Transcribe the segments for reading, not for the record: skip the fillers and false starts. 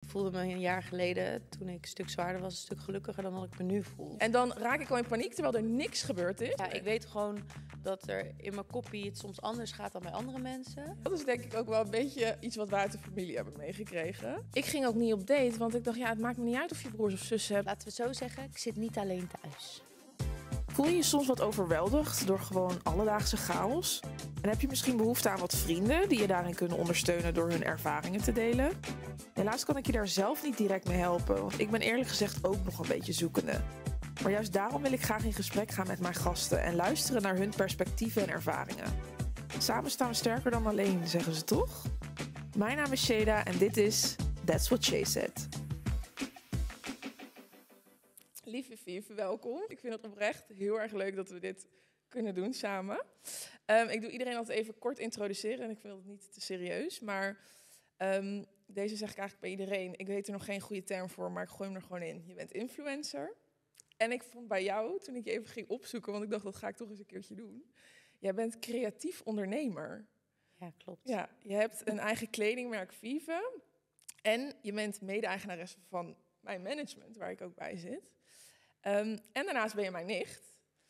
voelde me een jaar geleden, toen ik een stuk zwaarder was, een stuk gelukkiger dan wat ik me nu voel. En dan raak ik al in paniek, terwijl er niks gebeurd is. Ja, ik weet gewoon dat er in mijn koppie het soms anders gaat dan bij andere mensen. Dat is denk ik ook wel een beetje iets wat we uit de familie hebben meegekregen. Ik ging ook niet op date, want ik dacht, ja, het maakt me niet uit of je broers of zussen hebt. Laten we het zo zeggen, ik zit niet alleen thuis. Voel je je soms wat overweldigd door gewoon alledaagse chaos? En heb je misschien behoefte aan wat vrienden die je daarin kunnen ondersteunen door hun ervaringen te delen? Helaas kan ik je daar zelf niet direct mee helpen, want ik ben eerlijk gezegd ook nog een beetje zoekende. Maar juist daarom wil ik graag in gesprek gaan met mijn gasten en luisteren naar hun perspectieven en ervaringen. Samen staan we sterker dan alleen, zeggen ze toch? Mijn naam is Sheda en dit is That's What Shay Said. Lieve Viv, welkom. Ik vind het oprecht heel erg leuk dat we dit kunnen doen samen. Ik doe iedereen altijd even kort introduceren en ik vind het niet te serieus. Maar deze zeg ik eigenlijk bij iedereen. Ik weet er nog geen goede term voor, maar ik gooi hem er gewoon in. Je bent influencer. En ik vond bij jou, toen ik je even ging opzoeken, want ik dacht dat ga ik toch eens een keertje doen. Jij bent creatief ondernemer. Ja, klopt. Ja, je hebt een eigen kledingmerk Vive. En je bent mede-eigenaresse van mijn management, waar ik ook bij zit. En daarnaast ben je mijn nicht.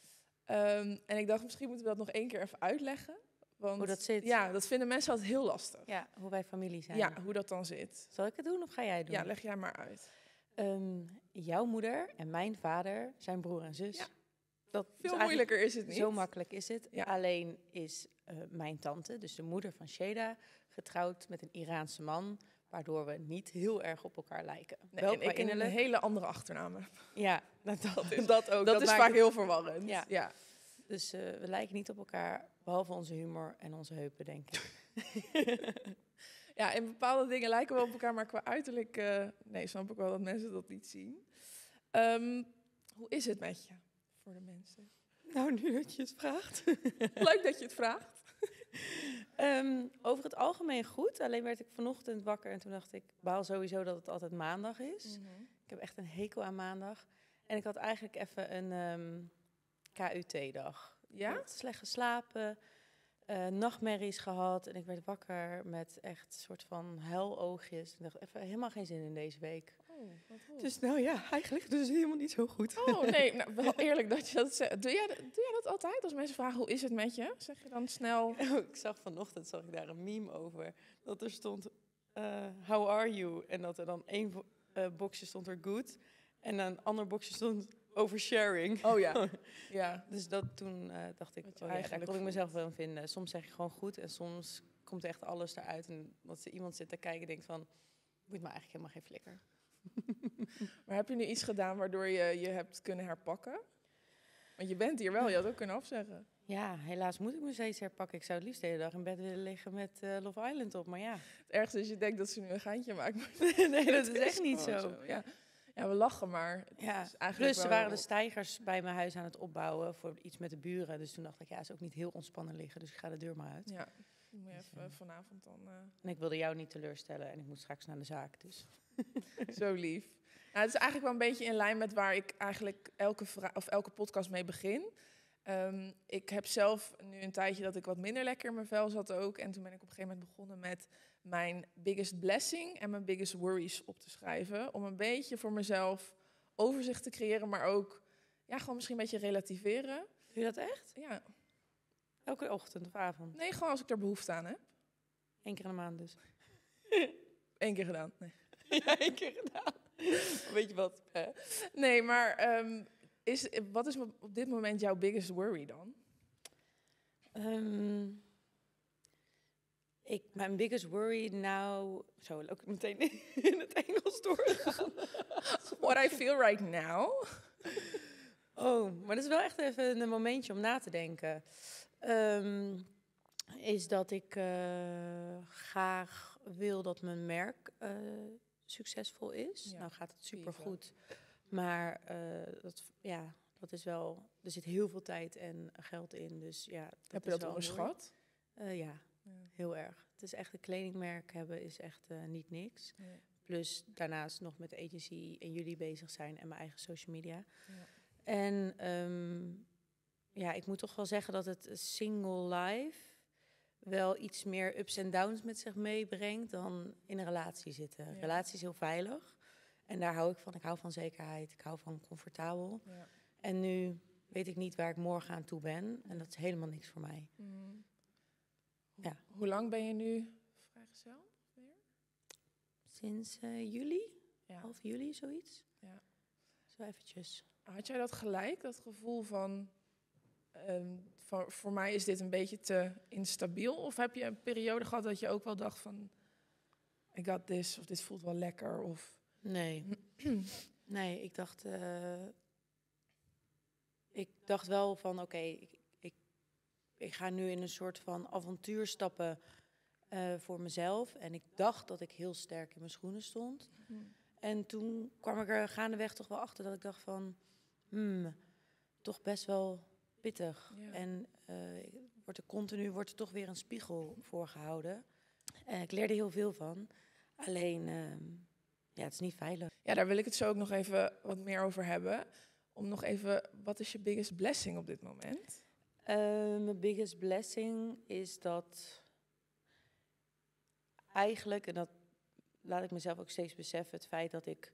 En ik dacht, misschien moeten we dat nog één keer even uitleggen. Want, Hoe dat zit. Ja, dat vinden mensen altijd heel lastig. Ja, hoe wij familie zijn. Ja, hoe dat dan zit. Zal ik het doen of ga jij het doen? Ja, leg jij maar uit. Jouw moeder en mijn vader zijn broer en zus. Ja. Dat is Veel eigenlijk- moeilijker is het niet. Zo makkelijk is het. Ja. Alleen is mijn tante, dus de moeder van Sheda, getrouwd met een Iraanse man, waardoor we niet heel erg op elkaar lijken. Nee, Wel en qua ik een innerlijk. hele andere achternaam heb. Ja, dat ook. Dat is maakt vaak het- heel verwarrend. Ja. Ja. Dus we lijken niet op elkaar, behalve onze humor en onze heupen, denk ik. Ja, in bepaalde dingen lijken we op elkaar, maar qua uiterlijk... nee, snap ik wel dat mensen dat niet zien. Hoe is het met je, voor de mensen? Nou, nu dat je het vraagt. Leuk dat je het vraagt. Over het algemeen goed. Alleen werd ik vanochtend wakker en toen dacht ik, baal sowieso dat het altijd maandag is. Ik heb echt een hekel aan maandag. En ik had eigenlijk even een KUT-dag. Ja? Ik had slecht geslapen, nachtmerries gehad. En ik werd wakker met echt een soort van huiloogjes. Ik dacht, even helemaal geen zin in deze week. Oh, wat goed. Dus nou ja, eigenlijk dus helemaal niet zo goed. Oh nee, nou, wel eerlijk dat je dat zegt. Doe jij dat altijd? Als mensen vragen, hoe is het met je? Zeg je dan snel... Ik zag vanochtend daar een meme over. Dat er stond, how are you? En dat er dan één boxje stond er good. En een ander boxje stond oversharing. Oh ja. Ja. Dus toen dacht ik, Wat je daar eigenlijk kon ik voelt. mezelf wel in vinden. Soms zeg je gewoon goed en soms komt echt alles eruit. En dat iemand zit te kijken en denkt van, moet me eigenlijk helemaal geen flikker. Maar heb je nu iets gedaan waardoor je hebt kunnen herpakken? Want je bent hier wel, je had ook kunnen afzeggen. Ja, helaas moet ik me steeds herpakken. Ik zou het liefst de hele dag in bed willen liggen met Love Island op, maar ja. Het ergste is, je denkt dat ze nu een geintje maakt. Maar Nee, dat het is echt niet gewoon zo. Ja. Ja, we lachen, maar het Ja, is eigenlijk plus er wel- waren de stijgers bij mijn huis aan het opbouwen voor iets met de buren. Dus toen dacht ik, ja, is ook niet heel ontspannen liggen, dus ik ga de deur maar uit. Ja, dan moet je even vanavond dan... En ik wilde jou niet teleurstellen en ik moet straks naar de zaak, dus. Zo lief. Nou, het is eigenlijk wel een beetje in lijn met waar ik eigenlijk elke podcast mee begin. Ik heb zelf nu een tijdje dat ik wat minder lekker in mijn vel zat ook. En toen ben ik op een gegeven moment begonnen met mijn biggest blessing en mijn biggest worries op te schrijven. Om een beetje voor mezelf overzicht te creëren, maar ook gewoon misschien een beetje relativeren. Doe je dat echt? Ja. Elke ochtend of avond? Nee, gewoon als ik er behoefte aan heb. 1 keer in de maand dus. 1 keer gedaan. Nee. Ja, 1 keer gedaan. Weet je wat? Nee, maar wat is op dit moment jouw biggest worry dan? Mijn biggest worry nou... Zo, ook meteen in het Engels doorgaan. What I feel right now? Oh, maar dat is wel echt even een momentje om na te denken. Is dat ik graag wil dat mijn merk succesvol is. Ja, Nou gaat het supergoed. Maar dat is wel... Er zit heel veel tijd en geld in. Dus ja, dat Heb je is dat wel onderschat? mooi. Ja, heel erg. Het is echt een kledingmerk hebben is echt niet niks. Nee. Plus daarnaast nog met de agency en jullie bezig zijn en mijn eigen social media. Ja. En ik moet toch wel zeggen dat het single life wel iets meer ups en downs met zich meebrengt dan in een relatie zitten. Een relatie is heel veilig. En daar hou ik van. Ik hou van zekerheid. Ik hou van comfortabel. Ja. En nu weet ik niet waar ik morgen aan toe ben. En dat is helemaal niks voor mij. Ja. Hoe lang ben je nu vrijgezel? Sinds juli, Ja. half juli, zoiets. Ja. Zo eventjes. Had jij dat gelijk, dat gevoel van voor mij is dit een beetje te instabiel? Of heb je een periode gehad dat je ook wel dacht van, I got this, of dit voelt wel lekker? Of... Nee. Nee, ik dacht wel van, oké, ik ga nu in een soort van avontuur stappen voor mezelf. En ik dacht dat ik heel sterk in mijn schoenen stond. En toen kwam ik er gaandeweg toch wel achter dat ik dacht van, toch best wel pittig. Ja. En wordt er toch weer een spiegel voorgehouden. Ik leerde heel veel van. Alleen, het is niet veilig. Ja, daar wil ik het zo ook nog even wat meer over hebben. Om nog even, wat is je biggest blessing op dit moment? Mijn biggest blessing is dat eigenlijk, en dat laat ik mezelf ook steeds beseffen, het feit dat ik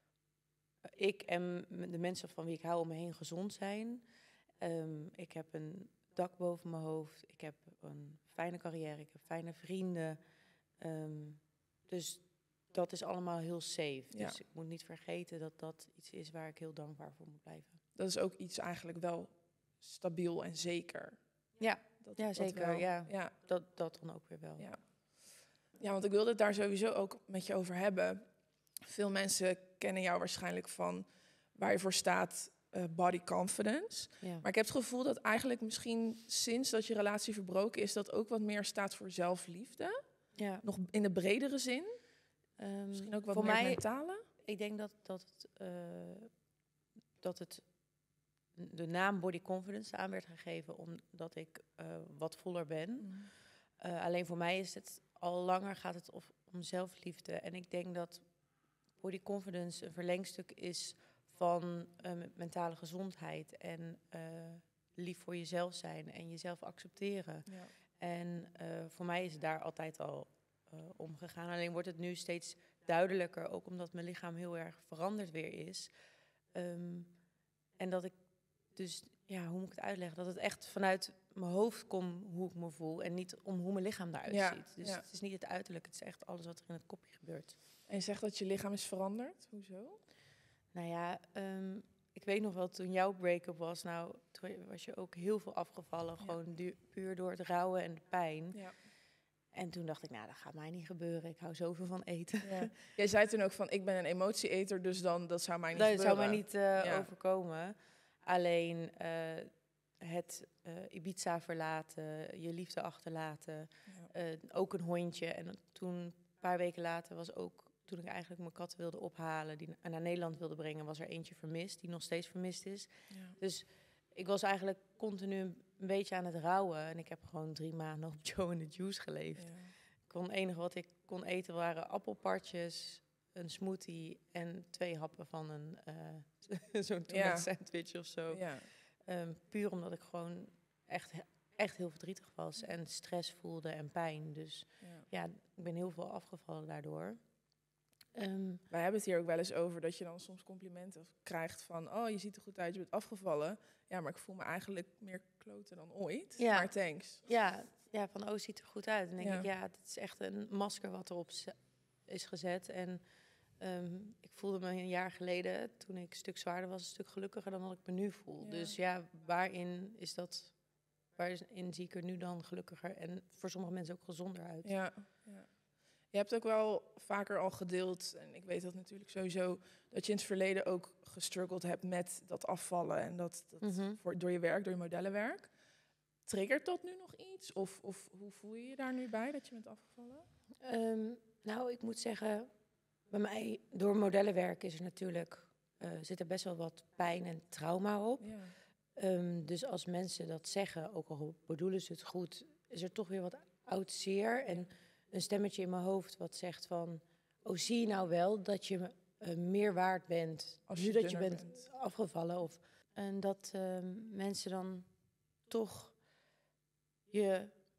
en de mensen van wie ik hou om me heen gezond zijn. Ik heb een dak boven mijn hoofd. Ik heb een fijne carrière. Ik heb fijne vrienden. Dus dat is allemaal heel safe. Ja. Dus ik moet niet vergeten dat dat iets is waar ik heel dankbaar voor moet blijven. Dat is ook iets eigenlijk wel stabiel en zeker. Ja, Dat zeker. wel. Ja. Dat dan ook weer wel. Ja. Ja, want ik wilde het daar sowieso ook met je over hebben. Veel mensen kennen jou waarschijnlijk van waar je voor staat, body confidence. Ja. Maar ik heb het gevoel dat eigenlijk misschien sinds dat je relatie verbroken is, dat ook wat meer staat voor zelfliefde. Ja. Nog in de bredere zin. Misschien ook wat voor meer mij, mentale. Ik denk dat het de naam body confidence aan werd gegeven omdat ik wat voller ben. Alleen voor mij is het al langer gaat het om zelfliefde. En ik denk dat body confidence een verlengstuk is van mentale gezondheid. En lief voor jezelf zijn en jezelf accepteren. Ja. En voor mij is het daar altijd al omgegaan. Alleen wordt het nu steeds duidelijker, ook omdat mijn lichaam heel erg veranderd weer is. En dat ik dus, hoe moet ik het uitleggen? Dat het echt vanuit mijn hoofd komt hoe ik me voel en niet om hoe mijn lichaam eruit ziet. Dus het is niet het uiterlijk, het is echt alles wat er in het kopje gebeurt. En je zegt dat je lichaam is veranderd. Hoezo? Nou ja, ik weet nog wel, toen jouw break-up was, toen was je ook heel veel afgevallen. Gewoon puur door het rouwen en de pijn. Ja. En toen dacht ik, dat gaat mij niet gebeuren. Ik hou zoveel van eten. Ja. Jij zei toen ook van, ik ben een emotieeter, dus dan, dat zou mij niet gebeuren. Dat zou mij niet overkomen. Alleen het Ibiza verlaten, je liefde achterlaten, ook een hondje. En toen, een paar weken later, was ook, toen ik eigenlijk mijn kat wilde ophalen, die naar Nederland wilde brengen, was er eentje vermist, die nog steeds vermist is. Ja. Dus ik was eigenlijk continu een beetje aan het rouwen. En ik heb gewoon 3 maanden op Joe and the Juice geleefd. Ja. Het enige wat ik kon eten waren appelpartjes, een smoothie en 2 happen van zo'n tomaat sandwich of zo. Ja. Puur omdat ik gewoon echt heel verdrietig was en stress voelde en pijn. Dus ik ben heel veel afgevallen daardoor. Wij hebben het hier ook wel eens over dat je dan soms complimenten krijgt van, oh, je ziet er goed uit, je bent afgevallen. Ja, maar ik voel me eigenlijk meer kloten dan ooit. Ja. Maar thanks. Ja, van, oh, ziet er goed uit. En denk ik, het is echt een masker wat erop is gezet. En ik voelde me een jaar geleden, toen ik een stuk zwaarder was, een stuk gelukkiger dan wat ik me nu voel. Ja. Dus waarin zie ik er nu dan gelukkiger en voor sommige mensen ook gezonder uit. Ja. Je hebt ook wel vaker al gedeeld, en ik weet dat natuurlijk sowieso, dat je in het verleden ook gestruggeld hebt met dat afvallen en dat door je werk, door je modellenwerk. Triggert dat nu nog iets? Of hoe voel je je daar nu bij dat je bent afgevallen? Ik moet zeggen, bij mij, door modellenwerk is er natuurlijk, zit er best wel wat pijn en trauma op. Ja. Dus als mensen dat zeggen, ook al bedoelen ze het goed, is er toch weer wat oud zeer en een stemmetje in mijn hoofd wat zegt van, oh, zie je nou wel dat je meer waard bent als nu dat je bent afgevallen? En dat mensen dan toch je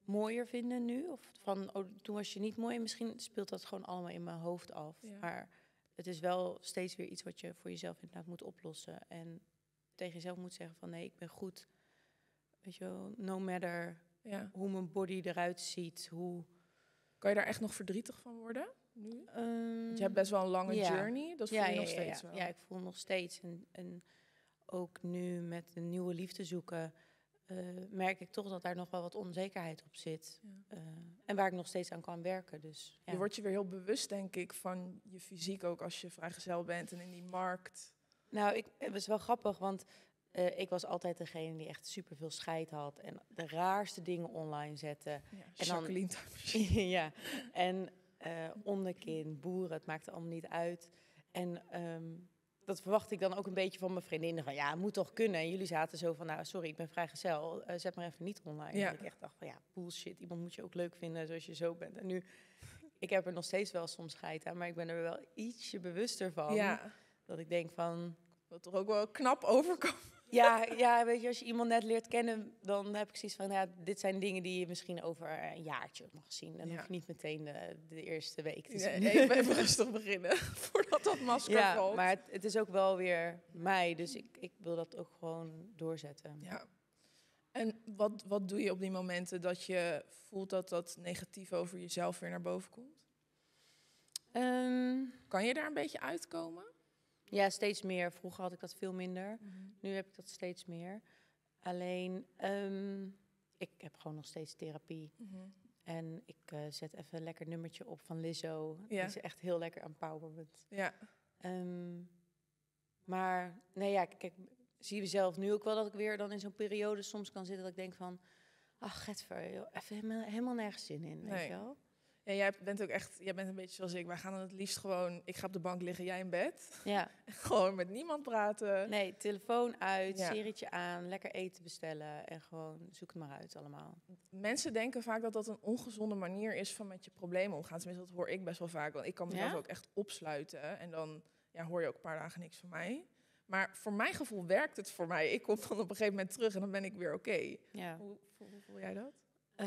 mooier vinden nu. Of van, toen was je niet mooi. Misschien speelt dat gewoon allemaal in mijn hoofd af. Ja. Maar het is wel steeds weer iets wat je voor jezelf inderdaad moet oplossen. En tegen jezelf moet zeggen van, nee, ik ben goed. Weet je wel, no matter hoe mijn body eruit ziet. Kan je daar echt nog verdrietig van worden nu? Want je hebt best wel een lange journey. Dat voel je nog steeds wel. Ja, ik voel nog steeds. En ook nu met een nieuwe liefde zoeken... merk ik toch dat daar nog wel wat onzekerheid op zit. Ja. En waar ik nog steeds aan kan werken. Dus, ja. Je wordt je weer heel bewust, denk ik, van je fysiek ook als je vrijgezel bent en in die markt. Nou, het was wel grappig, want ik was altijd degene die echt superveel scheid had. En de raarste dingen online zette. Ja, en Jacqueline. ja, en onderkin, boeren, het maakte allemaal niet uit. En... dat verwacht ik dan ook een beetje van mijn vriendinnen. Van ja, het moet toch kunnen. En jullie zaten zo van, nou sorry, ik ben vrijgezel. Zet maar even niet online. Ja. En ik echt dacht van ja, bullshit. Iemand moet je ook leuk vinden zoals je zo bent. En nu, ik heb er nog steeds wel soms scheid aan. Maar ik ben er wel ietsje bewuster van. Ja. Dat ik denk van... Wat toch ook wel knap overkomt. Ja, weet je, als je iemand net leert kennen... dan heb ik zoiets van, ja, dit zijn dingen die je misschien over een jaartje mag zien. En dan hoef je niet meteen de eerste week te zien. Nee, even rustig beginnen, voordat dat masker valt. Maar het is ook wel weer mij, dus ik wil dat ook gewoon doorzetten. Ja. En wat doe je op die momenten dat je voelt dat dat negatief over jezelf weer naar boven komt? Kan je daar een beetje uitkomen? Ja, steeds meer. Vroeger had ik dat veel minder. Nu heb ik dat steeds meer. Alleen, ik heb gewoon nog steeds therapie. En ik zet even een lekker nummertje op van Lizzo. Die is echt heel lekker empowerment. Ja. Maar, nee ja, kijk, zie je zelf nu ook wel dat ik weer dan in zo'n periode soms kan zitten dat ik denk van... ach, Getver, joh, even helemaal nergens zin in, weet je wel? Ja, jij bent een beetje zoals ik. Wij gaan dan het liefst gewoon, ik ga op de bank liggen, jij in bed. Ja. Gewoon met niemand praten. Nee, telefoon uit, serietje aan, lekker eten bestellen en gewoon zoek het maar uit allemaal. Mensen denken vaak dat dat een ongezonde manier is van met je problemen omgaan. Tenminste, dat hoor ik best wel vaak. Want ik kan mezelf ook echt opsluiten en dan hoor je ook een paar dagen niks van mij. Maar voor mijn gevoel werkt het voor mij. Ik kom dan op een gegeven moment terug en dan ben ik weer oké. Ja. Hoe voel jij dat?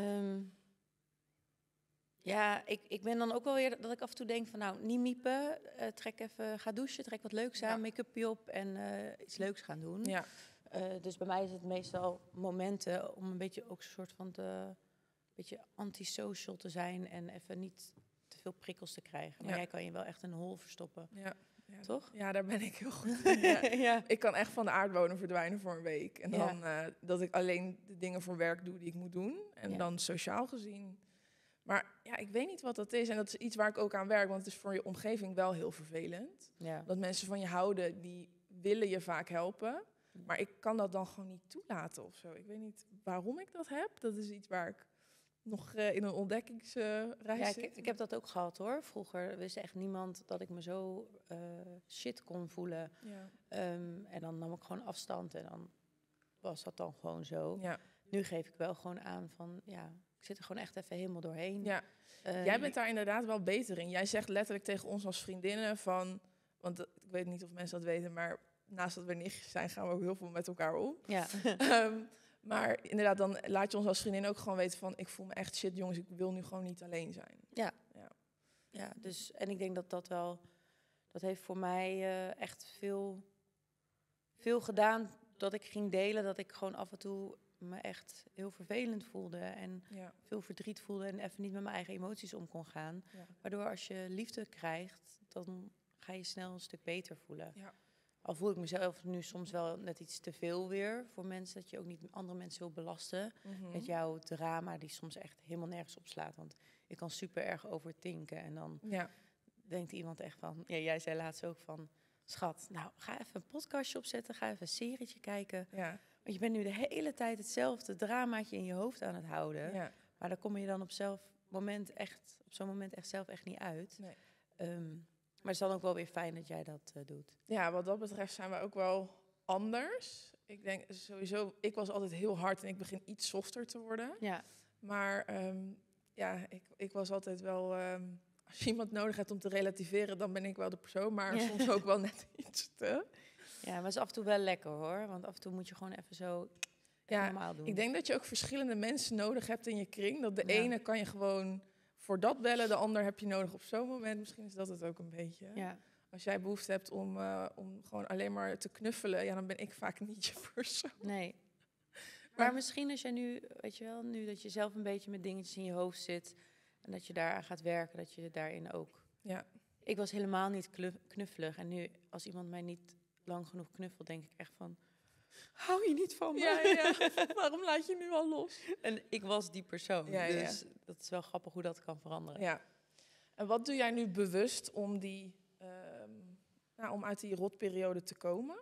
Ja, ik ben dan ook wel weer dat ik af en toe denk van nou, niet miepen. Ga douchen, trek wat leuks aan, make-upje op en iets leuks gaan doen. Ja. Dus bij mij is het meestal momenten om een beetje ook een soort van beetje antisocial te zijn en even niet te veel prikkels te krijgen. Maar jij kan je wel echt een hol verstoppen. Ja. Toch? Ja, daar ben ik heel goed in. Ja. Ik kan echt van de aardbodem verdwijnen voor een week. En dan dat ik alleen de dingen voor werk doe die ik moet doen. En dan sociaal gezien. Maar ja, ik weet niet wat dat is. En dat is iets waar ik ook aan werk. Want het is voor je omgeving wel heel vervelend. Ja. Dat mensen van je houden, die willen je vaak helpen. Maar ik kan dat dan gewoon niet toelaten of zo. Ik weet niet waarom ik dat heb. Dat is iets waar ik nog in een ontdekkingsreis zit. Ik heb dat ook gehad hoor. Vroeger wist echt niemand dat ik me zo shit kon voelen. Ja. En dan nam ik gewoon afstand en dan was dat dan gewoon zo. Ja. Nu geef ik wel gewoon aan van ik zit er gewoon echt even helemaal doorheen. Ja. Jij bent daar inderdaad wel beter in. Jij zegt letterlijk tegen ons als vriendinnen van... Want ik weet niet of mensen dat weten, maar naast dat we nichtjes zijn, gaan we ook heel veel met elkaar om. Ja. Maar inderdaad, dan laat je ons als vriendin ook gewoon weten van... ik voel me echt shit, jongens, ik wil nu gewoon niet alleen zijn. Ja, dus en ik denk dat wel... Dat heeft voor mij echt veel gedaan dat ik ging delen. Dat ik gewoon af en toe me echt heel vervelend voelde. En veel verdriet voelde en even niet met mijn eigen emoties om kon gaan. Ja. Waardoor als je liefde krijgt, dan ga je snel een stuk beter voelen. Ja. Al voel ik mezelf nu soms wel net iets te veel weer voor mensen. Dat je ook niet andere mensen wil belasten. Met jouw drama die soms echt helemaal nergens op slaat. Want ik kan super erg overtinken. En dan denkt iemand echt van... Ja, jij zei laatst ook van... Schat, nou, ga even een podcastje opzetten. Ga even een serietje kijken. Ja. Want je bent nu de hele tijd hetzelfde dramaatje in je hoofd aan het houden. Ja. Maar daar kom je dan op zo'n moment echt zelf echt niet uit. Nee. Maar het is dan ook wel weer fijn dat jij dat doet. Ja, wat dat betreft zijn we ook wel anders. Ik denk sowieso, ik was altijd heel hard en ik begin iets softer te worden. Ja. Maar ik was altijd wel... als je iemand nodig hebt om te relativeren, dan ben ik wel de persoon. Maar soms ook wel net iets te... Ja, maar het is af en toe wel lekker hoor. Want af en toe moet je gewoon even zo even Ja, normaal doen. Ik denk dat je ook verschillende mensen nodig hebt in je kring. Dat de Ja. ene kan je gewoon voor dat bellen, de ander heb je nodig op zo'n moment. Misschien is dat het ook een beetje. Ja. Als jij behoefte hebt om gewoon alleen maar te knuffelen, ja, dan ben ik vaak niet je persoon. Nee. Maar misschien als jij nu, weet je wel, nu dat je zelf een beetje met dingetjes in je hoofd zit en dat je daaraan gaat werken, dat je daarin ook... Ja. Ik was helemaal niet knuffelig en nu, als iemand mij niet lang genoeg knuffelt, denk ik echt van, hou je niet van me? Ja. Waarom laat je nu al los? En ik was die persoon, Ja, ja. dus dat is wel grappig hoe dat kan veranderen. Ja. En wat doe jij nu bewust om om uit die rotperiode te komen?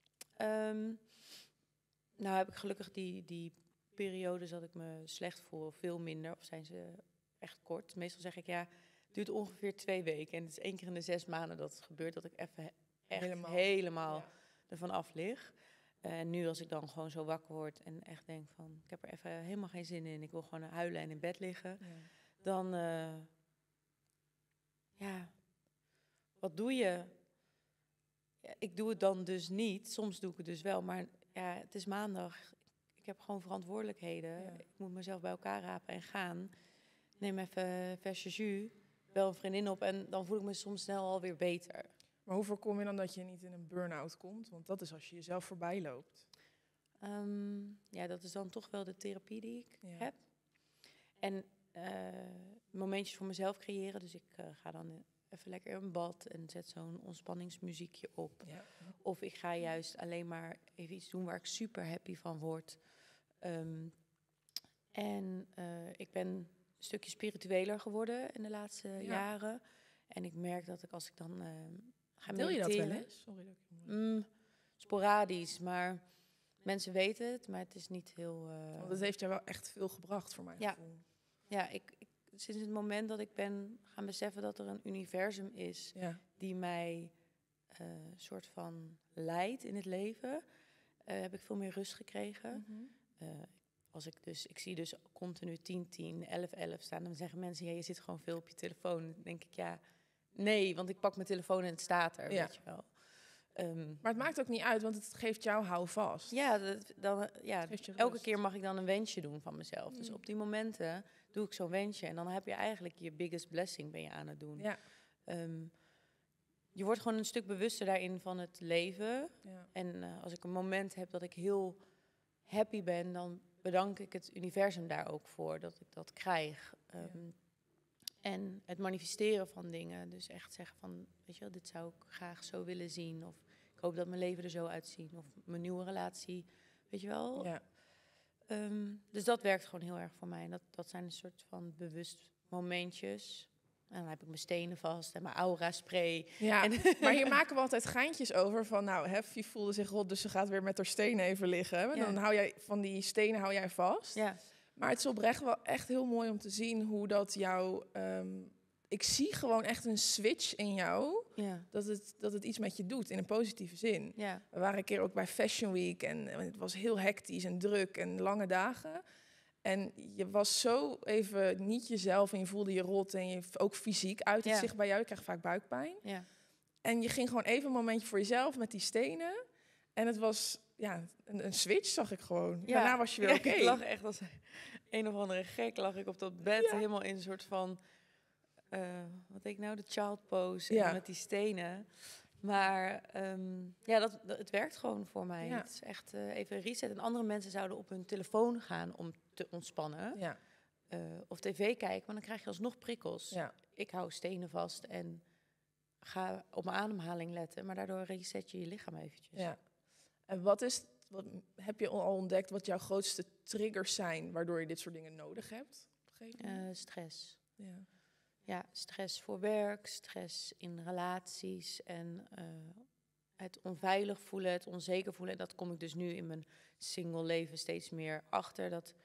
Nou heb ik gelukkig die periodes dat ik me slecht voel veel minder, of zijn ze echt kort. Meestal zeg ik, ja, het duurt ongeveer 2 weken. En het is 1 keer in de 6 maanden dat het gebeurt, dat ik even echt helemaal Ja. ervan af lig. En nu als ik dan gewoon zo wakker word en echt denk van, ik heb er even helemaal geen zin in, ik wil gewoon huilen en in bed liggen. Ja. Dan, wat doe je? Ja, ik doe het dan dus niet. Soms doe ik het dus wel, maar ja, het is maandag. Ik heb gewoon verantwoordelijkheden. Ja. Ik moet mezelf bij elkaar rapen en gaan. Neem even een versje jus, bel een vriendin op en dan voel ik me soms snel alweer beter. Maar hoe voorkom je dan dat je niet in een burn-out komt? Want dat is als je jezelf voorbij loopt. Ja, dat is dan toch wel de therapie die ik Ja. heb. En momentjes voor mezelf creëren. Dus ik ga dan even lekker in bad en zet zo'n ontspanningsmuziekje op. Ja. Of ik ga juist alleen maar even iets doen waar ik super happy van word. Ik ben een stukje spiritueler geworden in de laatste jaren. En ik merk dat als ik dan ga Deel je mediteren... dat wel eens? Sorry dat ik... sporadisch, maar mensen weten het, maar het is niet heel... Want het heeft jou wel echt veel gebracht voor mijn Ja. gevoel. Ja, sinds het moment dat ik ben gaan beseffen dat er een universum is Ja. die mij soort van leidt in het leven, heb ik veel meer rust gekregen. Ik zie dus continu 10-10, 11-11 staan. Dan zeggen mensen, ja, je zit gewoon veel op je telefoon. Dan denk ik, ja, nee, want ik pak mijn telefoon en het staat er, Ja. weet je wel. Maar het maakt ook niet uit, want het geeft jou houvast. Ja, Geeft je elke rust. keer mag ik dan een wensje doen van mezelf. Dus op die momenten doe ik zo'n wensje. En dan heb je eigenlijk je biggest blessing ben je aan het doen. Ja. Je wordt gewoon een stuk bewuster daarin van het leven. Ja. En als ik een moment heb dat ik heel happy ben, dan bedank ik het universum daar ook voor dat ik dat krijg. En het manifesteren van dingen. Dus echt zeggen van, weet je wel, dit zou ik graag zo willen zien. Of ik hoop dat mijn leven er zo uitziet. Of mijn nieuwe relatie, weet je wel. Ja. Dus dat werkt gewoon heel erg voor mij. En dat zijn een soort van bewust momentjes. En dan heb ik mijn stenen vast en mijn aura spray. Ja, maar hier maken we altijd geintjes over van, nou, Heffie voelde zich rot, dus ze gaat weer met haar stenen even liggen. En dan hou jij van die stenen hou jij vast. Ja. Maar het is oprecht wel echt heel mooi om te zien hoe dat jou... ik zie gewoon echt een switch in jou, Ja. dat het iets met je doet, in een positieve zin. Ja. We waren een keer ook bij Fashion Week en het was heel hectisch en druk en lange dagen. En je was zo even niet jezelf en je voelde je rot en je ook fysiek uit het zich bij jou. Je krijgt vaak buikpijn. Ja. En je ging gewoon even een momentje voor jezelf met die stenen. En het was een switch, zag ik gewoon. Ja. Daarna was je weer oké. Ik lag echt als een of andere gek, lag ik op dat bed helemaal in een soort van, wat deed ik nou, de child pose met die stenen. Maar het werkt gewoon voor mij. Ja. Het is echt even een reset. En andere mensen zouden op hun telefoon gaan om te ontspannen. Ja. Of tv kijken, maar dan krijg je alsnog prikkels. Ja. Ik hou stenen vast en ga op mijn ademhaling letten. Maar daardoor reset je je lichaam eventjes. Ja. En wat heb je al ontdekt wat jouw grootste triggers zijn waardoor je dit soort dingen nodig hebt? Op een gegeven moment? Stress. Ja. Ja, stress voor werk, stress in relaties en het onveilig voelen, het onzeker voelen. En dat kom ik dus nu in mijn single leven steeds meer achter. Dat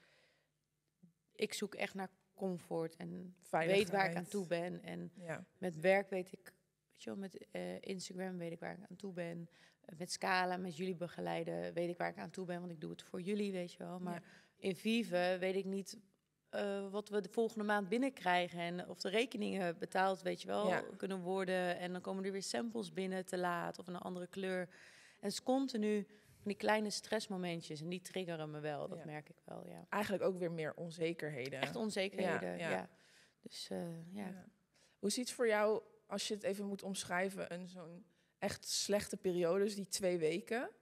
ik zoek echt naar comfort en weet waar ik aan toe ben. En met werk weet ik, weet je wel, met Instagram weet ik waar ik aan toe ben. Met Scala, met jullie begeleiden, weet ik waar ik aan toe ben, want ik doe het voor jullie, weet je wel. Maar in Vive weet ik niet wat we de volgende maand binnenkrijgen en of de rekeningen betaald, weet je wel, kunnen worden. En dan komen er weer samples binnen te laat of een andere kleur. En het is continu die kleine stressmomentjes en die triggeren me wel, dat merk ik wel, ja. Eigenlijk ook weer meer onzekerheden. Echt onzekerheden, ja. Dus Ja. Hoe ziet het voor jou, als je het even moet omschrijven, zo'n echt slechte periode, dus die 2 weken?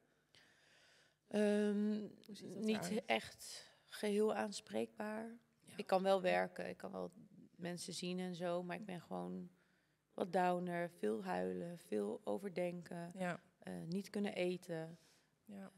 Hoe ziet dat niet eruit? echt geheel aanspreekbaar. Ja. Ik kan wel werken, ik kan wel mensen zien en zo, maar ik ben gewoon wat downer, veel huilen, veel overdenken, Ja. niet kunnen eten. Ja.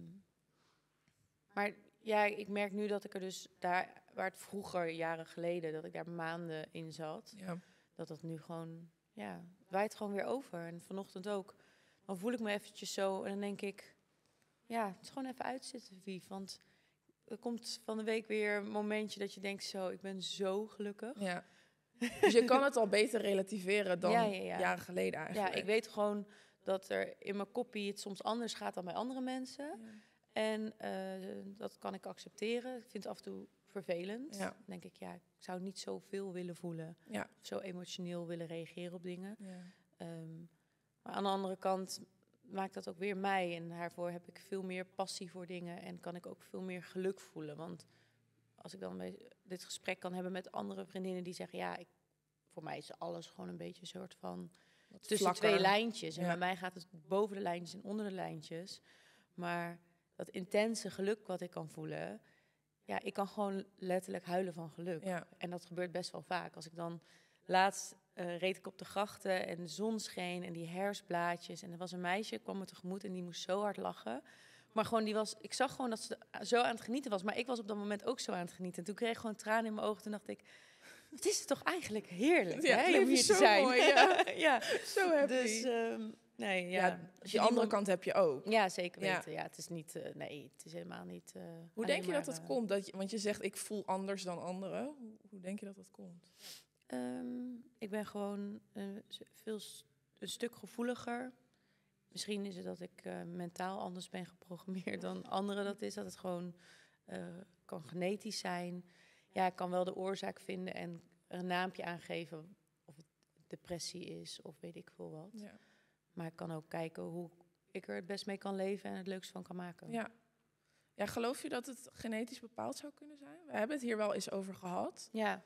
Maar ja, ik merk nu dat ik er dus daar, waar het vroeger, jaren geleden, dat ik daar maanden in zat, Ja. dat nu gewoon, ja, het waait gewoon weer over. En vanochtend ook. Dan voel ik me eventjes zo en dan denk ik, ja, het is gewoon even uitzitten, Vief. Want er komt van de week weer een momentje dat je denkt, zo, ik ben zo gelukkig. Ja. Dus je kan het al beter relativeren dan Ja. jaren geleden eigenlijk. Ja, ik weet gewoon dat er in mijn koppie het soms anders gaat dan bij andere mensen. Ja. En dat kan ik accepteren. Ik vind het af en toe vervelend. Ja. Dan denk ik, ja, ik zou niet zoveel willen voelen. Ja. Of zo emotioneel willen reageren op dingen. Ja. Maar aan de andere kant maakt dat ook weer mij. En daarvoor heb ik veel meer passie voor dingen. En kan ik ook veel meer geluk voelen. Want als ik dan dit gesprek kan hebben met andere vriendinnen die zeggen, ja, voor mij is alles gewoon een beetje een soort van tussen vlakker. 2 lijntjes. En Ja. bij mij gaat het boven de lijntjes en onder de lijntjes. Maar dat intense geluk wat ik kan voelen, ja, ik kan gewoon letterlijk huilen van geluk. Ja. En dat gebeurt best wel vaak. Als ik dan laatst reed ik op de grachten en de zon scheen en die herfstblaadjes. En er was een meisje, kwam me tegemoet en die moest zo hard lachen. Maar gewoon, ik zag gewoon dat ze zo aan het genieten was. Maar ik was op dat moment ook zo aan het genieten. En toen kreeg ik gewoon tranen in mijn ogen. Toen dacht ik, het is toch eigenlijk heerlijk, Ja, hè, het om leven hier is te zo zijn. mooi, ja. Ja. Zo happy. Dus, nee, ja. Ja, die andere kant heb je ook. Ja, zeker Ja. weten. Ja, het is niet, nee, het is helemaal niet... Hoe denk je dat dat het komt? Want je zegt, ik voel anders dan anderen. Hoe denk je dat dat komt? Ik ben gewoon een stuk gevoeliger. Misschien is het dat ik mentaal anders ben geprogrammeerd dan anderen dat is. Dat het gewoon kan genetisch zijn. Ja, ik kan wel de oorzaak vinden en er een naampje aangeven of het depressie is of weet ik veel wat. Ja. Maar ik kan ook kijken hoe ik er het best mee kan leven en het leukst van kan maken. Ja. Ja, geloof je dat het genetisch bepaald zou kunnen zijn? We hebben het hier wel eens over gehad. Ja,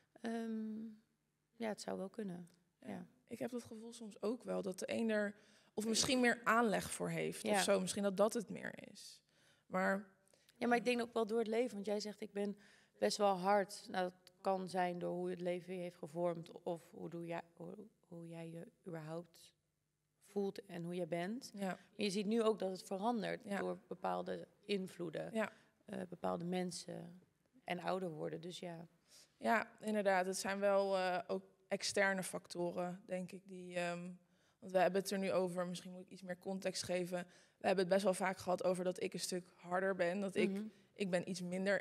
ja, het zou wel kunnen. Ja. Ik heb dat gevoel soms ook wel, dat de een er of misschien meer aanleg voor heeft Ja. of zo. Misschien dat het meer is. Maar Ja, maar ik denk ook wel door het leven. Want jij zegt, ik ben best wel hard. Nou, dat kan zijn door hoe het leven je heeft gevormd. Of hoe jij je überhaupt voelt en hoe jij bent. ja, Maar je ziet nu ook dat het verandert Ja. door bepaalde invloeden. Ja. Bepaalde mensen en ouder worden. Dus ja. ja, inderdaad. Het zijn wel ook externe factoren, denk ik. Want we hebben het er nu over, misschien moet ik iets meer context geven. We hebben het best wel vaak gehad over dat ik een stuk harder ben. Dat ik ben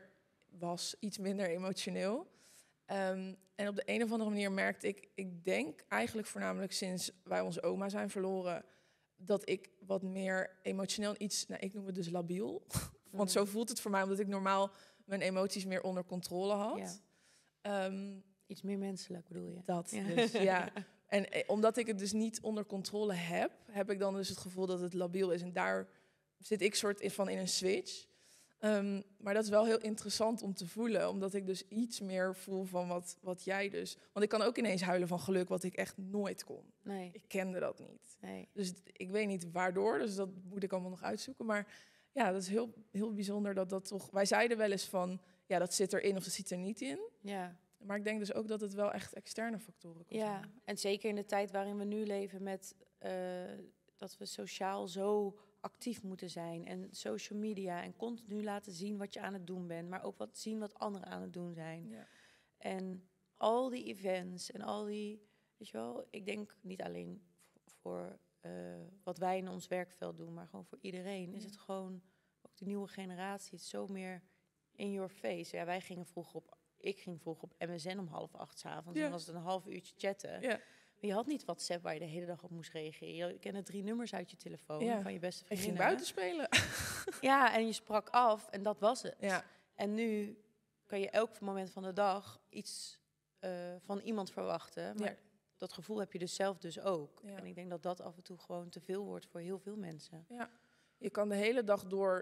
iets minder emotioneel. En op de een of andere manier merkte ik denk eigenlijk voornamelijk sinds wij onze oma zijn verloren, dat ik wat meer emotioneel ik noem het dus labiel. Want zo voelt het voor mij, omdat ik normaal mijn emoties meer onder controle had. Ja. Iets meer menselijk bedoel je? Dat Ja. dus, ja. En omdat ik het dus niet onder controle heb ik dan dus het gevoel dat het labiel is. En daar zit ik soort van in een switch. Maar dat is wel heel interessant om te voelen. Omdat ik dus iets meer voel van wat jij dus... Want ik kan ook ineens huilen van geluk, wat ik echt nooit kon. Nee. Ik kende dat niet. Nee. Dus ik weet niet waardoor, dus dat moet ik allemaal nog uitzoeken. Maar ja, dat is heel, heel bijzonder dat dat toch... Wij zeiden wel eens van, ja, dat zit erin of dat zit er niet in. Ja. Maar ik denk dus ook dat het wel echt externe factoren kan Ja, zijn. en zeker in de tijd waarin we nu leven met dat we sociaal zo actief moeten zijn. En social media en continu laten zien wat je aan het doen bent. Maar ook zien wat anderen aan het doen zijn. Ja. En al die events en al die, weet je wel, ik denk niet alleen voor wat wij in ons werkveld doen, maar gewoon voor iedereen. Is het gewoon, ook de nieuwe generatie, het is zo meer in your face. Ja, ik ging vroeger op MSN om 7:30 s'avonds. Ja. Dan was het een half uurtje chatten. Ja. Maar je had niet WhatsApp waar je de hele dag op moest reageren. Je kende 3 nummers uit je telefoon Ja. van je beste Ik vriendinnen. ging buiten spelen. Ja, en je sprak af en dat was het. Ja. En nu kan je elk moment van de dag iets van iemand verwachten. Maar Ja. dat gevoel heb je dus zelf dus ook. Ja. En ik denk dat dat af en toe gewoon te veel wordt voor heel veel mensen. Ja. Je kan de hele dag door...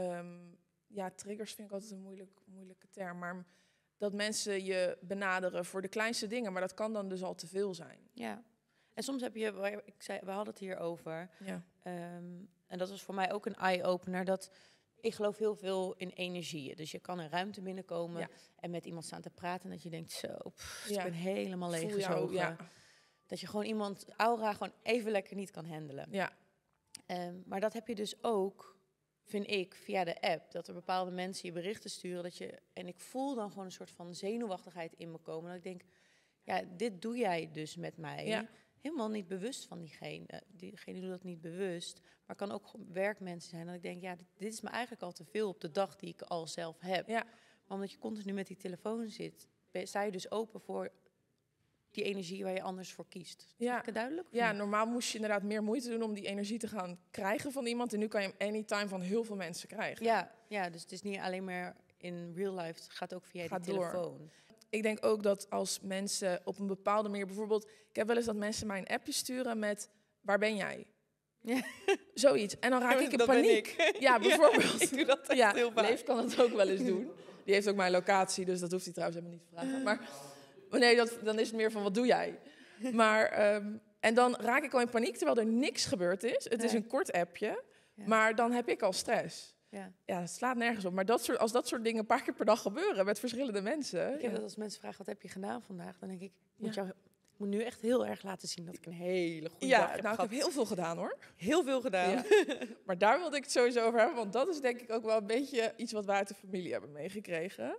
triggers vind ik altijd een moeilijke term. Maar dat mensen je benaderen voor de kleinste dingen. Maar dat kan dan dus al te veel zijn. Ja. En soms heb je... we hadden het hier over. Ja. En dat was voor mij ook een eye-opener. Dat ik geloof heel veel in energieën. Dus je kan een ruimte binnenkomen en met iemand staan te praten. En dat je denkt, zo, ik ben helemaal leeggezogen. Ja. Dat je gewoon iemand aura gewoon even lekker niet kan handelen. Ja. Maar dat heb je dus ook, vind ik, via de app. Dat er bepaalde mensen je berichten sturen. En ik voel dan gewoon een soort van zenuwachtigheid in me komen. Dat ik denk, dit doe jij dus met mij. Ja. Helemaal niet bewust van diegene. Diegene doet dat niet bewust. Maar kan ook werkmensen zijn. Dat ik denk, dit is me eigenlijk al te veel op de dag die ik al zelf heb. Ja. Maar omdat je continu met die telefoon zit, sta je dus open voor die energie waar je anders voor kiest. Is het duidelijk? Ja, normaal moest je inderdaad meer moeite doen om die energie te gaan krijgen van iemand. En nu kan je hem anytime van heel veel mensen krijgen. Ja, dus het is niet alleen maar in real life. Het gaat ook via die telefoon. Ik denk ook dat als mensen op een bepaalde manier... Bijvoorbeeld, ik heb wel eens dat mensen mij een appje sturen met... Waar ben jij? Ja. Zoiets. En dan raak ik in paniek. Ja, bijvoorbeeld. Ik doe dat echt heel vaak. Leef kan het ook wel eens doen. Die heeft ook mijn locatie, dus dat hoeft hij trouwens helemaal niet te vragen. Maar nee, dan is het meer van, wat doe jij? Maar, en dan raak ik al in paniek, terwijl er niks gebeurd is. Het is een kort appje, maar dan heb ik al stress. Ja, het slaat nergens op. Maar als dat soort dingen een paar keer per dag gebeuren met verschillende mensen... Ik heb dat als mensen vragen, wat heb je gedaan vandaag? Dan denk ik, ik moet nu echt heel erg laten zien dat ik een hele goede dag heb gehad. Ik heb heel veel gedaan, hoor. Heel veel gedaan. Ja. Maar daar wilde ik het sowieso over hebben, want dat is denk ik ook wel een beetje iets wat wij uit de familie hebben meegekregen.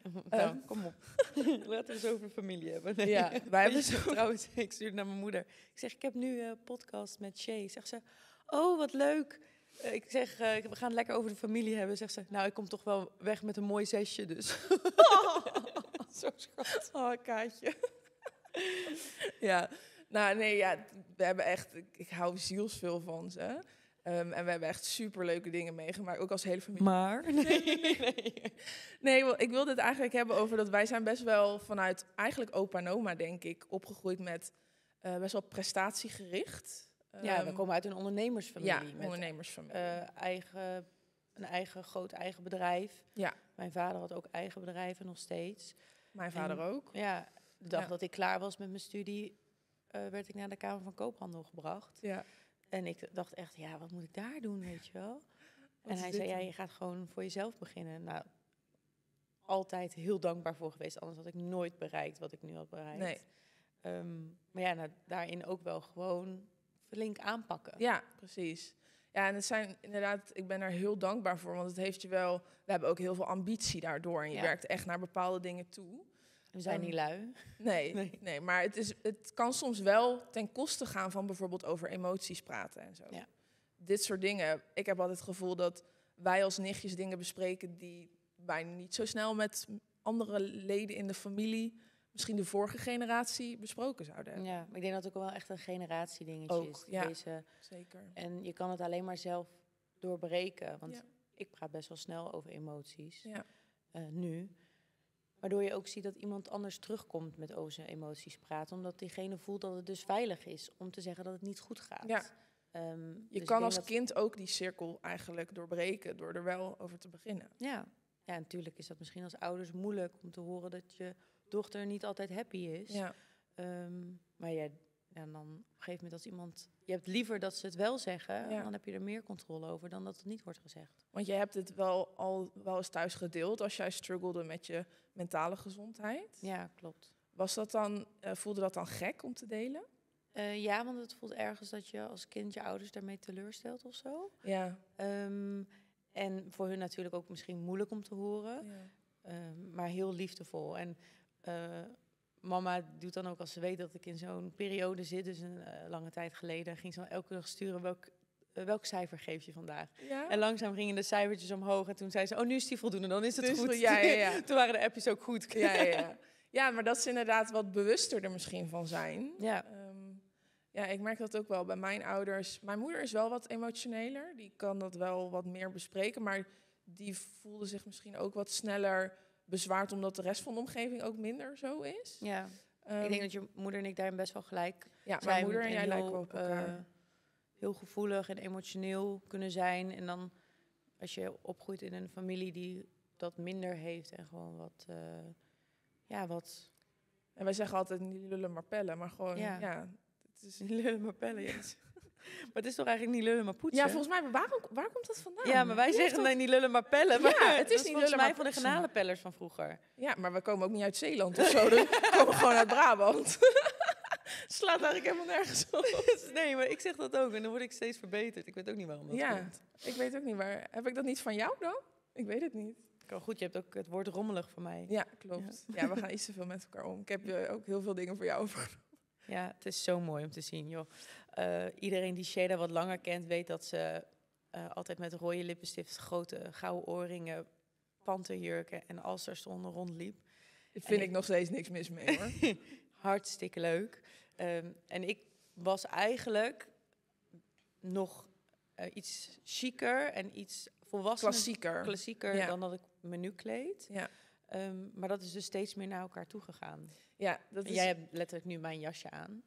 Kom op. Laten we het over familie hebben. Nee. Ja, wij hebben trouwens, ik stuurde naar mijn moeder. Ik zeg, ik heb nu een podcast met Shay. Zegt ze, oh, wat leuk. Ik zeg, we gaan het lekker over de familie hebben. Zegt ze, nou, ik kom toch wel weg met een mooi zesje, dus. Zo schat. Oh, Kaatje. Ja, nou nee, we hebben echt, ik hou zielsveel van ze. En we hebben echt superleuke dingen meegemaakt, ook als hele familie. Maar? Nee, ik wilde het eigenlijk hebben over dat wij zijn best wel vanuit eigenlijk opa en oma, denk ik, opgegroeid met best wel prestatiegericht. We komen uit een ondernemersfamilie. Ja, ondernemersfamilie. Een eigen bedrijf. Ja. Mijn vader had ook eigen bedrijven nog steeds. Mijn vader ook. Ja, de dag dat ik klaar was met mijn studie, werd ik naar de Kamer van Koophandel gebracht. Ja. En ik dacht echt, wat moet ik daar doen, weet je wel? En hij zei, je gaat gewoon voor jezelf beginnen. Nou, altijd heel dankbaar voor geweest. Anders had ik nooit bereikt wat ik nu had bereikt. Nee. Maar daarin ook wel gewoon flink aanpakken. Ja, precies. Ja, en het zijn inderdaad, ik ben er heel dankbaar voor, want het heeft je wel, we hebben ook heel veel ambitie daardoor. En je werkt echt naar bepaalde dingen toe. We zijn niet lui. Nee, maar het kan soms wel ten koste gaan van bijvoorbeeld over emoties praten en zo. Ja. Dit soort dingen. Ik heb altijd het gevoel dat wij als nichtjes dingen bespreken die wij niet zo snel met andere leden in de familie, misschien de vorige generatie, besproken zouden hebben. Ja, maar ik denk dat het ook wel echt een generatiedingetje is. Ja, zeker. En je kan het alleen maar zelf doorbreken. Want ik praat best wel snel over emoties. Ja. Nu. Waardoor je ook ziet dat iemand anders terugkomt met over zijn emoties praten. Omdat diegene voelt dat het dus veilig is om te zeggen dat het niet goed gaat. Ja. Je dus kan als kind ook die cirkel eigenlijk doorbreken door er wel over te beginnen. Ja, natuurlijk is dat misschien als ouders moeilijk om te horen dat je dochter niet altijd happy is. Ja. Maar dan op een gegeven moment als iemand... Je hebt liever dat ze het wel zeggen, dan heb je er meer controle over dan dat het niet wordt gezegd. Want je hebt het wel eens thuis gedeeld als jij struggelde met je mentale gezondheid. Ja, klopt. Was dat dan, voelde dat dan gek om te delen? Ja, want het voelt ergens dat je als kind je ouders daarmee teleurstelt of zo. Ja. En voor hun natuurlijk ook misschien moeilijk om te horen. Ja. Maar heel liefdevol. En mama doet dan ook als ze weet dat ik in zo'n periode zit, dus een lange tijd geleden, ging ze dan elke dag sturen welk cijfer geef je vandaag? Ja? En langzaam gingen de cijfertjes omhoog en toen zei ze, nu is die voldoende, dan is het dus goed. Ja. Toen waren de appjes ook goed. Ja, maar dat ze inderdaad wat bewuster er misschien van zijn. Ja. Ik merk dat ook wel bij mijn ouders. Mijn moeder is wel wat emotioneler, die kan dat wel wat meer bespreken, maar die voelde zich misschien ook wat sneller bezwaard omdat de rest van de omgeving ook minder zo is. Ja, ik denk dat je moeder en ik daarin best wel gelijk zijn. Mijn moeder en jij lijken wel op elkaar. heel gevoelig en emotioneel kunnen zijn. En dan als je opgroeit in een familie die dat minder heeft en gewoon wat... En wij zeggen altijd niet lullen maar pellen, maar gewoon, Ja. het is... Niet lullen maar pellen, yes. Maar het is toch eigenlijk niet lullen maar poetsen? Ja, volgens mij, waar komt dat vandaan? Ja, maar wij Wie heeft zeggen dat- nee, niet lullen maar pellen. Ja, Maar het is dat niet volgens lullen, mij maar van de poetsen. garnalenpellers van vroeger. Ja, maar we komen ook niet uit Zeeland of zo. Dus we komen gewoon uit Brabant. Slaat eigenlijk helemaal nergens op. Nee, maar ik zeg dat ook en dan word ik steeds verbeterd. Ik weet ook niet waarom dat Ja, komt. ik weet ook niet waar. Heb ik dat niet van jou dan? Ik weet het niet. Kan goed, je hebt ook het woord rommelig voor mij. Ja, klopt. Ja, we gaan iets te veel met elkaar om. Ik heb ook heel veel dingen voor jou overgenomen. Ja, het is zo mooi om te zien, joh. Iedereen die Sheda wat langer kent, weet dat ze altijd met rode lippenstift, grote gouden oorringen, panterjurken en alsterstonden rondliep. Daar vind En ik nog steeds niks mis mee, hoor. Hartstikke leuk. En ik was eigenlijk nog iets chiquer en iets volwassener, klassieker Ja. dan dat ik me nu kleed. Ja, Maar dat is dus steeds meer naar elkaar toegegaan. ja dat is... Jij hebt letterlijk nu mijn jasje aan.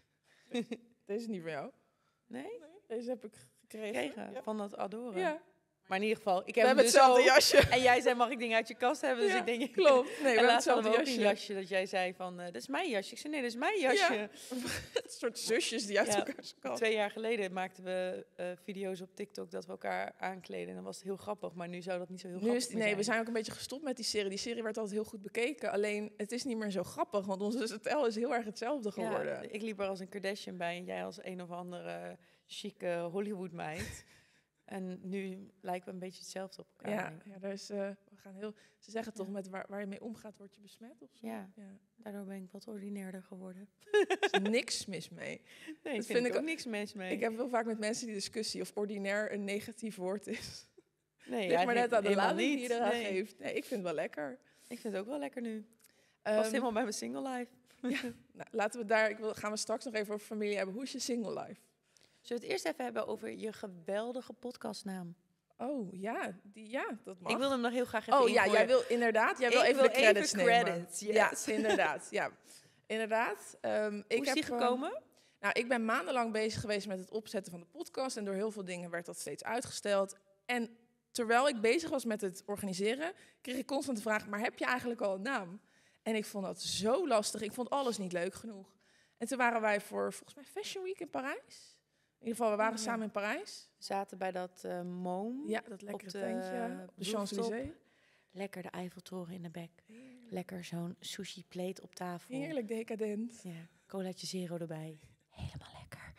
Deze is niet voor jou. Nee? Deze heb ik gekregen. Gekregen Ja. van dat adoren. Ja. Maar in ieder geval, ik We heb hem hebben dus hetzelfde ook. jasje. En jij zei, mag ik dingen uit je kast hebben? Dus Ja, ik denk, klopt. Nee, we en hebben laatst hadden hetzelfde we ook een jasje. jasje dat jij zei van, dat is mijn jasje. Ik zei, nee, dat is mijn jasje. Ja. Een soort zusjes die uit Ja, elkaar kast. 2 jaar geleden maakten we video's op TikTok dat we elkaar aankleden. En dan was het heel grappig, maar nu zou dat niet zo heel Nu grappig is, meer nee, zijn. we zijn ook een beetje gestopt met die serie. Die serie werd altijd heel goed bekeken. Alleen, het is niet meer zo grappig, want onze stijl is heel erg hetzelfde geworden. Ja, ik liep er als een Kardashian bij en jij als een of andere chique Hollywood-meid. En nu lijken we een beetje hetzelfde op elkaar. Ja, denk ik. ja, daar is, we gaan heel, ze zeggen toch, Ja. met waar je mee omgaat, word je besmet of zo. Ja. Ja. Daardoor ben ik wat ordinairder geworden. Er is niks mis mee. Nee, Dat vind vind ik ik ook niks mis mee. Ik heb wel vaak met mensen die discussie of ordinair een negatief woord is. nee, Ligt maar net aan de helemaal lading die niet. je eraan Nee. geeft. Nee, ik vind het wel lekker. Ik vind het ook wel lekker nu. Ehm, Past helemaal bij mijn single life. nou, laten we daar, gaan we straks nog even over familie hebben. Hoe is je single life? Zullen we het eerst even hebben over je geweldige podcastnaam? Oh, ja, dat mag. Ik wilde hem nog heel graag even Oh ja, ingooien. jij wil inderdaad, jij wil Ik even wil de credits even nemen. credits, Ja, yes. inderdaad. Ja, inderdaad. Hoe is die gekomen? Nou, ik ben maandenlang bezig geweest met het opzetten van de podcast en door heel veel dingen werd dat steeds uitgesteld. En terwijl ik bezig was met het organiseren, kreeg ik constant de vraag: maar heb je eigenlijk al een naam? En ik vond dat zo lastig. Ik vond alles niet leuk genoeg. En toen waren wij voor volgens mij Fashion Week in Parijs. In ieder geval, we waren Ja. samen in Parijs. We zaten bij dat Moom. Ja, dat lekkere de tentje op de rooftop. Champs-Élysées. Lekker de Eiffeltoren in de bek. Lekker zo'n sushi plate op tafel. Heerlijk decadent. Ja, colaatje zero erbij. Helemaal lekker.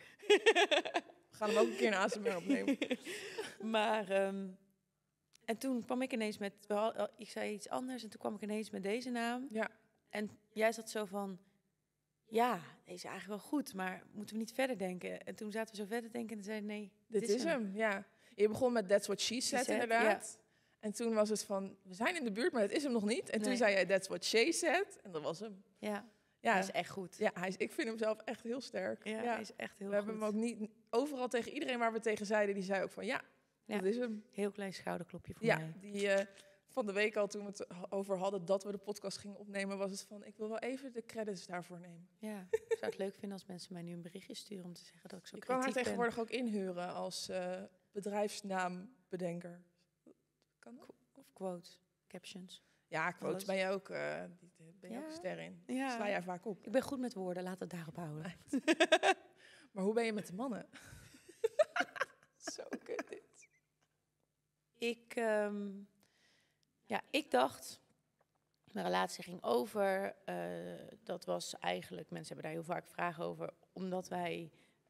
We gaan hem ook een keer een ASMR opnemen. Maar, en toen kwam ik ineens met, ik zei iets anders en toen kwam ik ineens met deze naam. Ja. En jij zat zo van, ja, deze is eigenlijk wel goed, maar moeten we niet verder denken? En toen zaten we zo verder denken en zeiden nee, Dit is hem, ja. Je begon met That's What She Said, Said, inderdaad. En toen was het van, we zijn in de buurt, maar het is hem nog niet. En toen Nee. zei jij That's What She Said. En dat was hem. Ja, Ja, hij is echt goed. ja ik vind hem zelf echt heel sterk. Ja, hij is echt heel we hebben goed. hem ook niet, overal tegen iedereen waar we tegen zeiden, die zei ook van, ja, Ja. dat is hem. Heel klein schouderklopje voor Ja, mij. die van de week al, toen we het over hadden dat we de podcast gingen opnemen, was het van, ik wil wel even de credits daarvoor nemen. Ja, ik zou het leuk vinden als mensen mij nu een berichtje sturen om te zeggen dat ik zo Je kan haar kritiek ben. tegenwoordig ook inhuren als bedrijfsnaambedenker. Kan dat? Of quotes, captions. Ja, quotes Alles. ben je ook, ben je ook Ja. een ster in. Ja. Sla jij vaak op. Ik ben goed met woorden, laat het daarop houden. Maar hoe ben je met de mannen? Zo kut dit. Ik dacht, mijn relatie ging over. Dat was eigenlijk, mensen hebben daar heel vaak vragen over, omdat wij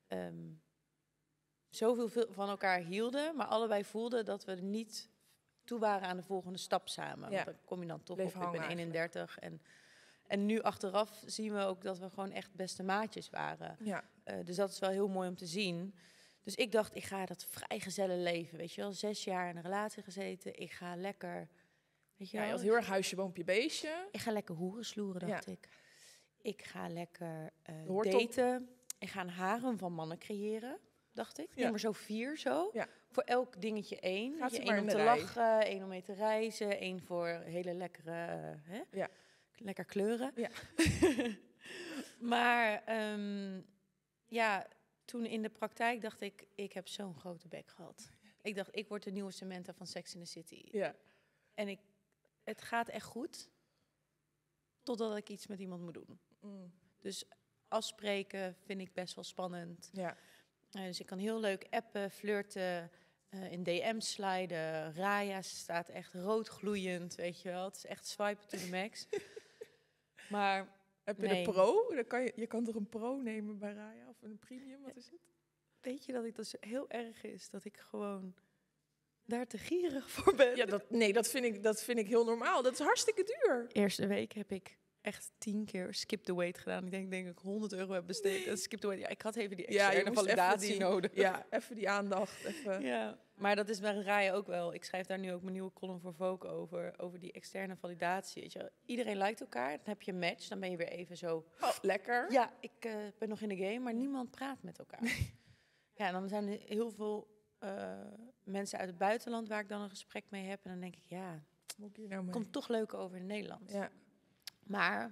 zoveel van elkaar hielden, maar allebei voelden dat we er niet toe waren aan de volgende stap samen. Ja. Want dan kom je dan toch Bleef op, ik hangen ben eigenlijk. 31 en nu achteraf zien we ook dat we gewoon echt beste maatjes waren. Ja, Dus dat is wel heel mooi om te zien. Dus ik dacht, ik ga dat vrijgezellen leven, weet je wel. 6 jaar in een relatie gezeten. Ik ga lekker, weet je ja wel. je had heel erg huisje, boompje, beestje. Ik ga lekker hoeren sloeren, dacht Ja. ik. Ik ga lekker hoort op. daten. Ik ga een harem van mannen creëren, dacht ik. Ja. Neem maar zo 4 zo. Ja. Voor elk dingetje 1. Gaat ze Eén maar om in de te rij. lachen, 1 om mee te reizen, 1 voor hele lekkere, Ja. lekker kleuren. Ja. Maar ja, toen in de praktijk dacht ik heb zo'n grote bek gehad. Ik dacht, ik word de nieuwe Samantha van Sex in the City. Ja. En het gaat echt goed, totdat ik iets met iemand moet doen. Dus afspreken vind ik best wel spannend. Ja. Dus ik kan heel leuk appen, flirten, in DM sliden. Raya staat echt rood gloeiend, weet je wel. Het is echt swipen to the max. Maar heb je de pro? Je kan toch een pro nemen bij Raya of een premium? Wat is het? Weet je dat het dus heel erg is dat ik gewoon daar te gierig voor ben? Ja, dat vind ik heel normaal. Dat is hartstikke duur. Eerste week heb ik echt 10 keer skip the wait gedaan. Ik denk ik €100 heb besteed. En skip the wait. Ja, ik had even die externe validatie nodig. Ja, even die aandacht. Even. Ja, maar dat is bij Raya ook wel. Ik schrijf daar nu ook mijn nieuwe column voor Vogue over die externe validatie. Weet je. Iedereen lijkt elkaar. Dan heb je een match. Dan ben je weer even zo... Oh, lekker. Ja, ik ben nog in de game, maar niemand praat met elkaar. Ja, en dan zijn er heel veel mensen uit het buitenland waar ik dan een gesprek mee heb. En dan denk ik, ja, moet ik hier nou mee? Komt toch leuk over in Nederland. Ja. Maar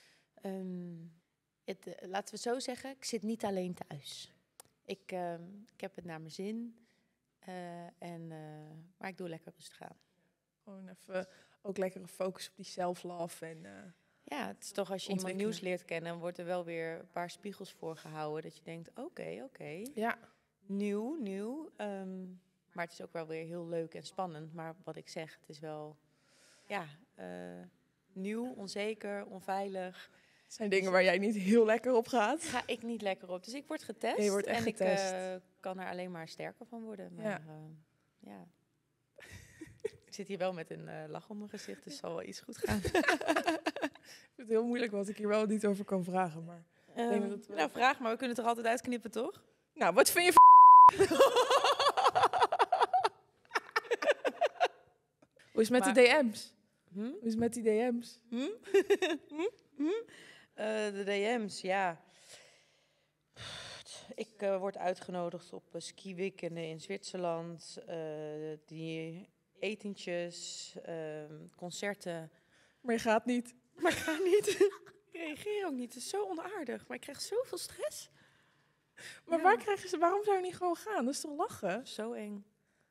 laten we zo zeggen, ik zit niet alleen thuis. Ik heb het naar mijn zin. Maar ik doe lekker rustig aan. Gewoon even ook lekkere focus op die self-love. Ja, het is toch als je iemand nieuws leert kennen, dan wordt er wel weer een paar spiegels voorgehouden. Dat je denkt, oké. Ja. Nieuw. Maar het is ook wel weer heel leuk en spannend. Maar wat ik zeg, het is wel nieuw, onzeker, onveilig. Het zijn dingen waar jij niet heel lekker op gaat. Ga ik niet lekker op. Dus ik word getest. Je wordt echt getest. Ik kan er alleen maar sterker van worden. Maar ja. Ik zit hier wel met een lach om mijn gezicht, dus zal wel iets goed gaan. Ik vind het heel moeilijk wat ik hier wel niet over kan vragen. Maar Nou, vraag maar. We kunnen het er altijd uitknippen, toch? Nou, wat vind je van... Hoe is het met de DM's? Hoe is het met die DM's? De DM's, ja. Ik word uitgenodigd op skiweekenden in Zwitserland. Die etentjes, concerten. Maar je gaat niet. Maar ik ga niet. Ik reageer ook niet. Het is zo onaardig. Maar ik krijg zoveel stress. Maar waarom zou je niet gewoon gaan? Dat is toch lachen? Zo eng.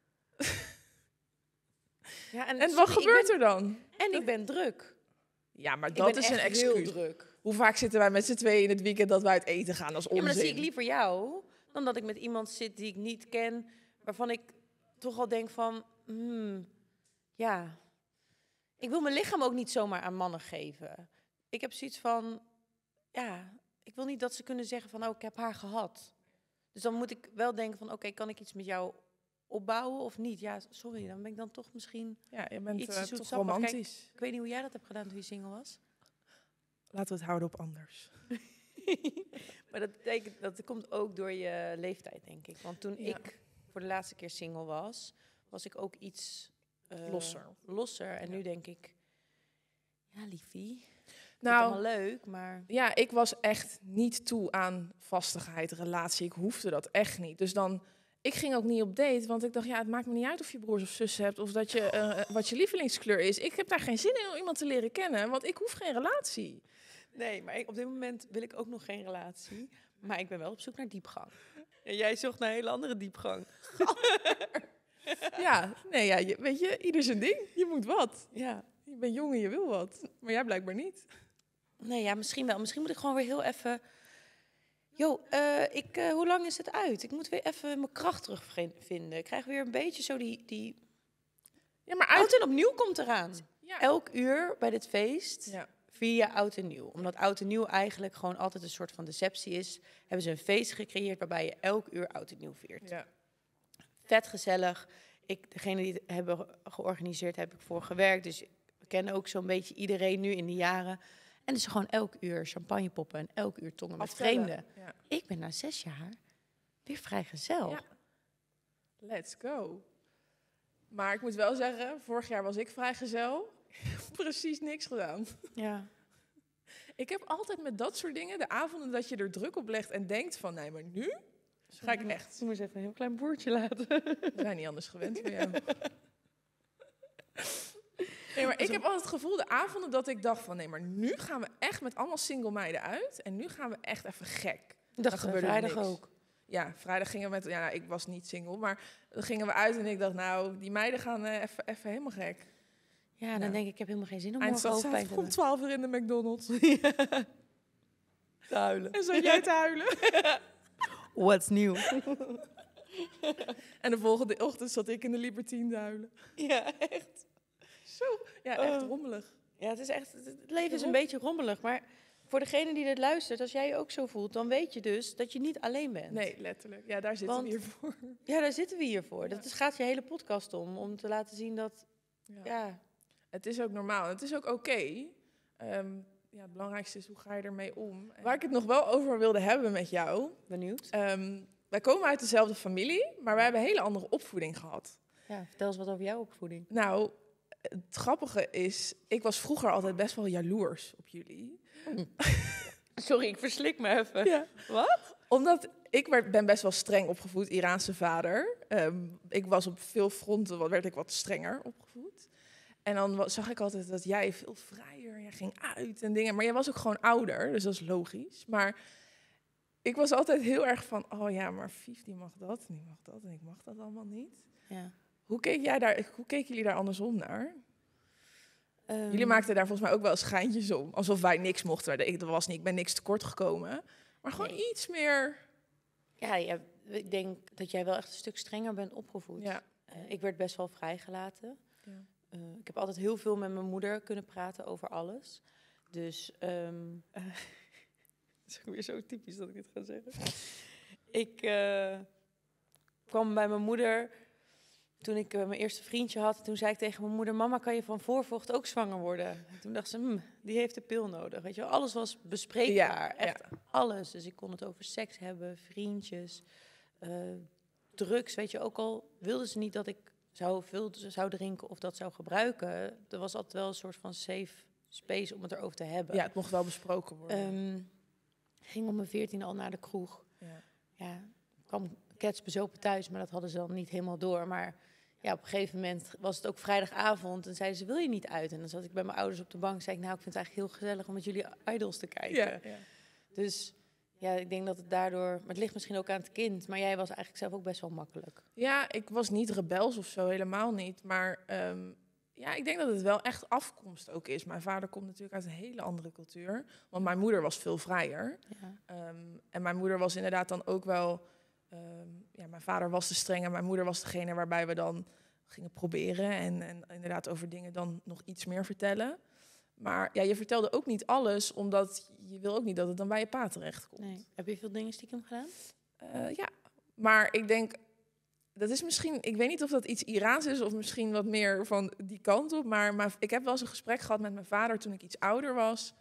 Ja, en wat gebeurt er dan? En ik ben druk. Ja, maar dat is een excuus. Heel druk. Hoe vaak zitten wij met z'n tweeën in het weekend dat wij uit eten gaan? Dat is onzin. Ja, maar dan zie ik liever jou dan dat ik met iemand zit die ik niet ken, waarvan ik toch al denk van, ja, ik wil mijn lichaam ook niet zomaar aan mannen geven. Ik heb zoiets van, ja, ik wil niet dat ze kunnen zeggen van, oh, ik heb haar gehad. Dus dan moet ik wel denken van, oké, kan ik iets met jou opbouwen of niet? Ja, sorry, dan ben ik dan toch misschien je bent iets toch romantisch. Kijk, ik weet niet hoe jij dat hebt gedaan toen je single was. Laten we het houden op anders. Maar dat betekent, dat komt ook door je leeftijd, denk ik. Want toen ik voor de laatste keer single was ik ook iets losser. En nu denk ik, ja, liefie, nou, allemaal leuk, maar... Ja, ik was echt niet toe aan vastigheid, relatie. Ik hoefde dat echt niet. Dus dan... Ik ging ook niet op date, want ik dacht, ja, het maakt me niet uit of je broers of zussen hebt of dat je wat je lievelingskleur is. Ik heb daar geen zin in om iemand te leren kennen, want ik hoef geen relatie. Nee, maar op dit moment wil ik ook nog geen relatie. Maar ik ben wel op zoek naar diepgang. En jij zocht naar een hele andere diepgang. Weet je, ieder zijn ding. Je moet wat. Ja. Je bent jong en je wil wat. Maar jij blijkbaar niet. Nee, ja, misschien wel. Misschien moet ik gewoon weer heel even... hoe lang is het uit? Ik moet weer even mijn kracht terugvinden. Ik krijg weer een beetje zo die... Ja, maar oud en opnieuw komt eraan. Ja. Elk uur bij dit feest vier je oud en nieuw. Omdat oud en nieuw eigenlijk gewoon altijd een soort van deceptie is, hebben ze een feest gecreëerd waarbij je elk uur oud en nieuw viert. Ja. Vet gezellig. Degene die het hebben georganiseerd, heb ik voor gewerkt. Dus we kennen ook zo'n beetje iedereen nu in die jaren. En dus gewoon elk uur champagne poppen en elk uur tongen met vreemden. Ja. Ik ben na 6 jaar weer vrijgezel. Ja. Let's go. Maar ik moet wel zeggen, vorig jaar was ik vrijgezel. Precies niks gedaan. Ja. Ik heb altijd met dat soort dingen, de avonden dat je er druk op legt en denkt van, nee, maar nu ga ik echt... Ik moest even een heel klein boertje laten. We zijn niet anders gewend van jou. Nee, maar ik heb altijd het gevoel, de avonden dat ik dacht van, nee, maar nu gaan we echt met allemaal single meiden uit. En nu gaan we echt even gek. Dat gebeurde vrijdag ook. vrijdag gingen we met... Ja, ik was niet single, maar dan gingen we uit en ik dacht, nou, die meiden gaan even helemaal gek. Ja, dan denk ik heb helemaal geen zin om Eindstad morgen hoofdpijn zaten te om hebben. 12 uur in de McDonald's. Te huilen. En zat jij te huilen. What's new? En de volgende ochtend zat ik in de Libertine te huilen. Ja, echt. Zo, ja, echt rommelig. Ja, het is echt, het leven is een beetje rommelig. Maar voor degene die dit luistert, als jij je ook zo voelt, dan weet je dus dat je niet alleen bent. Nee, letterlijk. Ja, daar zitten we hier voor. Ja, daar zitten we hier voor. Dat gaat je hele podcast om te laten zien dat, ja. Het is ook normaal. Het is ook oké. Het belangrijkste is, hoe ga je ermee om? Waar ik het nog wel over wilde hebben met jou. Benieuwd. Wij komen uit dezelfde familie, maar wij hebben een hele andere opvoeding gehad. Ja, vertel eens wat over jouw opvoeding. Nou, het grappige is, ik was vroeger altijd best wel jaloers op jullie. Sorry, ik verslik me even. Ja. Wat? Omdat ben best wel streng opgevoed, Iraanse vader. Ik was op veel fronten, werd ik wat strenger opgevoed. En dan zag ik altijd dat jij veel vrijer, jij ging uit en dingen. Maar jij was ook gewoon ouder, dus dat is logisch. Maar ik was altijd heel erg van, oh ja, maar Fief, die mag dat en die mag dat en ik mag dat allemaal niet. Ja. Hoe keken jullie daar andersom naar? Jullie maakten daar volgens mij ook wel schijntjes om. Alsof wij niks mochten. Ik ben niks tekort gekomen. Maar gewoon iets meer... Ja, ik denk dat jij wel echt een stuk strenger bent opgevoed. Ja. Ik werd best wel vrijgelaten. Ja. Ik heb altijd heel veel met mijn moeder kunnen praten over alles. Dus... het is weer zo typisch dat ik dit ga zeggen. Ik kwam bij mijn moeder... Toen ik mijn eerste vriendje had, toen zei ik tegen mijn moeder... Mama, kan je van voorvocht ook zwanger worden? En toen dacht ze, die heeft de pil nodig. Weet je wel? Alles was bespreekbaar. Echt alles. Dus ik kon het over seks hebben, vriendjes, drugs. Weet je, ook al wilden ze niet dat ik veel zou drinken of dat zou gebruiken. Er was altijd wel een soort van safe space om het erover te hebben. Ja, het mocht wel besproken worden. Ging om mijn 14 al naar de kroeg. Ja, kwam ketsbezopen thuis, maar dat hadden ze dan niet helemaal door. Maar ja, op een gegeven moment was het ook vrijdagavond en zeiden ze, wil je niet uit? En dan zat ik bij mijn ouders op de bank en zei ik, nou, ik vind het eigenlijk heel gezellig om met jullie idols te kijken. Ja. Dus ja, ik denk dat het daardoor... Maar het ligt misschien ook aan het kind, maar jij was eigenlijk zelf ook best wel makkelijk. Ja, ik was niet rebels of zo, helemaal niet. Maar ik denk dat het wel echt afkomst ook is. Mijn vader komt natuurlijk uit een hele andere cultuur. Want mijn moeder was veel vrijer. Ja. En mijn moeder was inderdaad dan ook wel... mijn vader was de strenge, mijn moeder was degene waarbij we dan gingen proberen en inderdaad over dingen dan nog iets meer vertellen. Maar ja, je vertelde ook niet alles, omdat je wil ook niet dat het dan bij je pa terechtkomt. Nee. Heb je veel dingen stiekem gedaan? Ja, maar ik denk, dat is misschien, ik weet niet of dat iets Iraans is of misschien wat meer van die kant op, maar ik heb wel eens een gesprek gehad met mijn vader toen ik iets ouder was.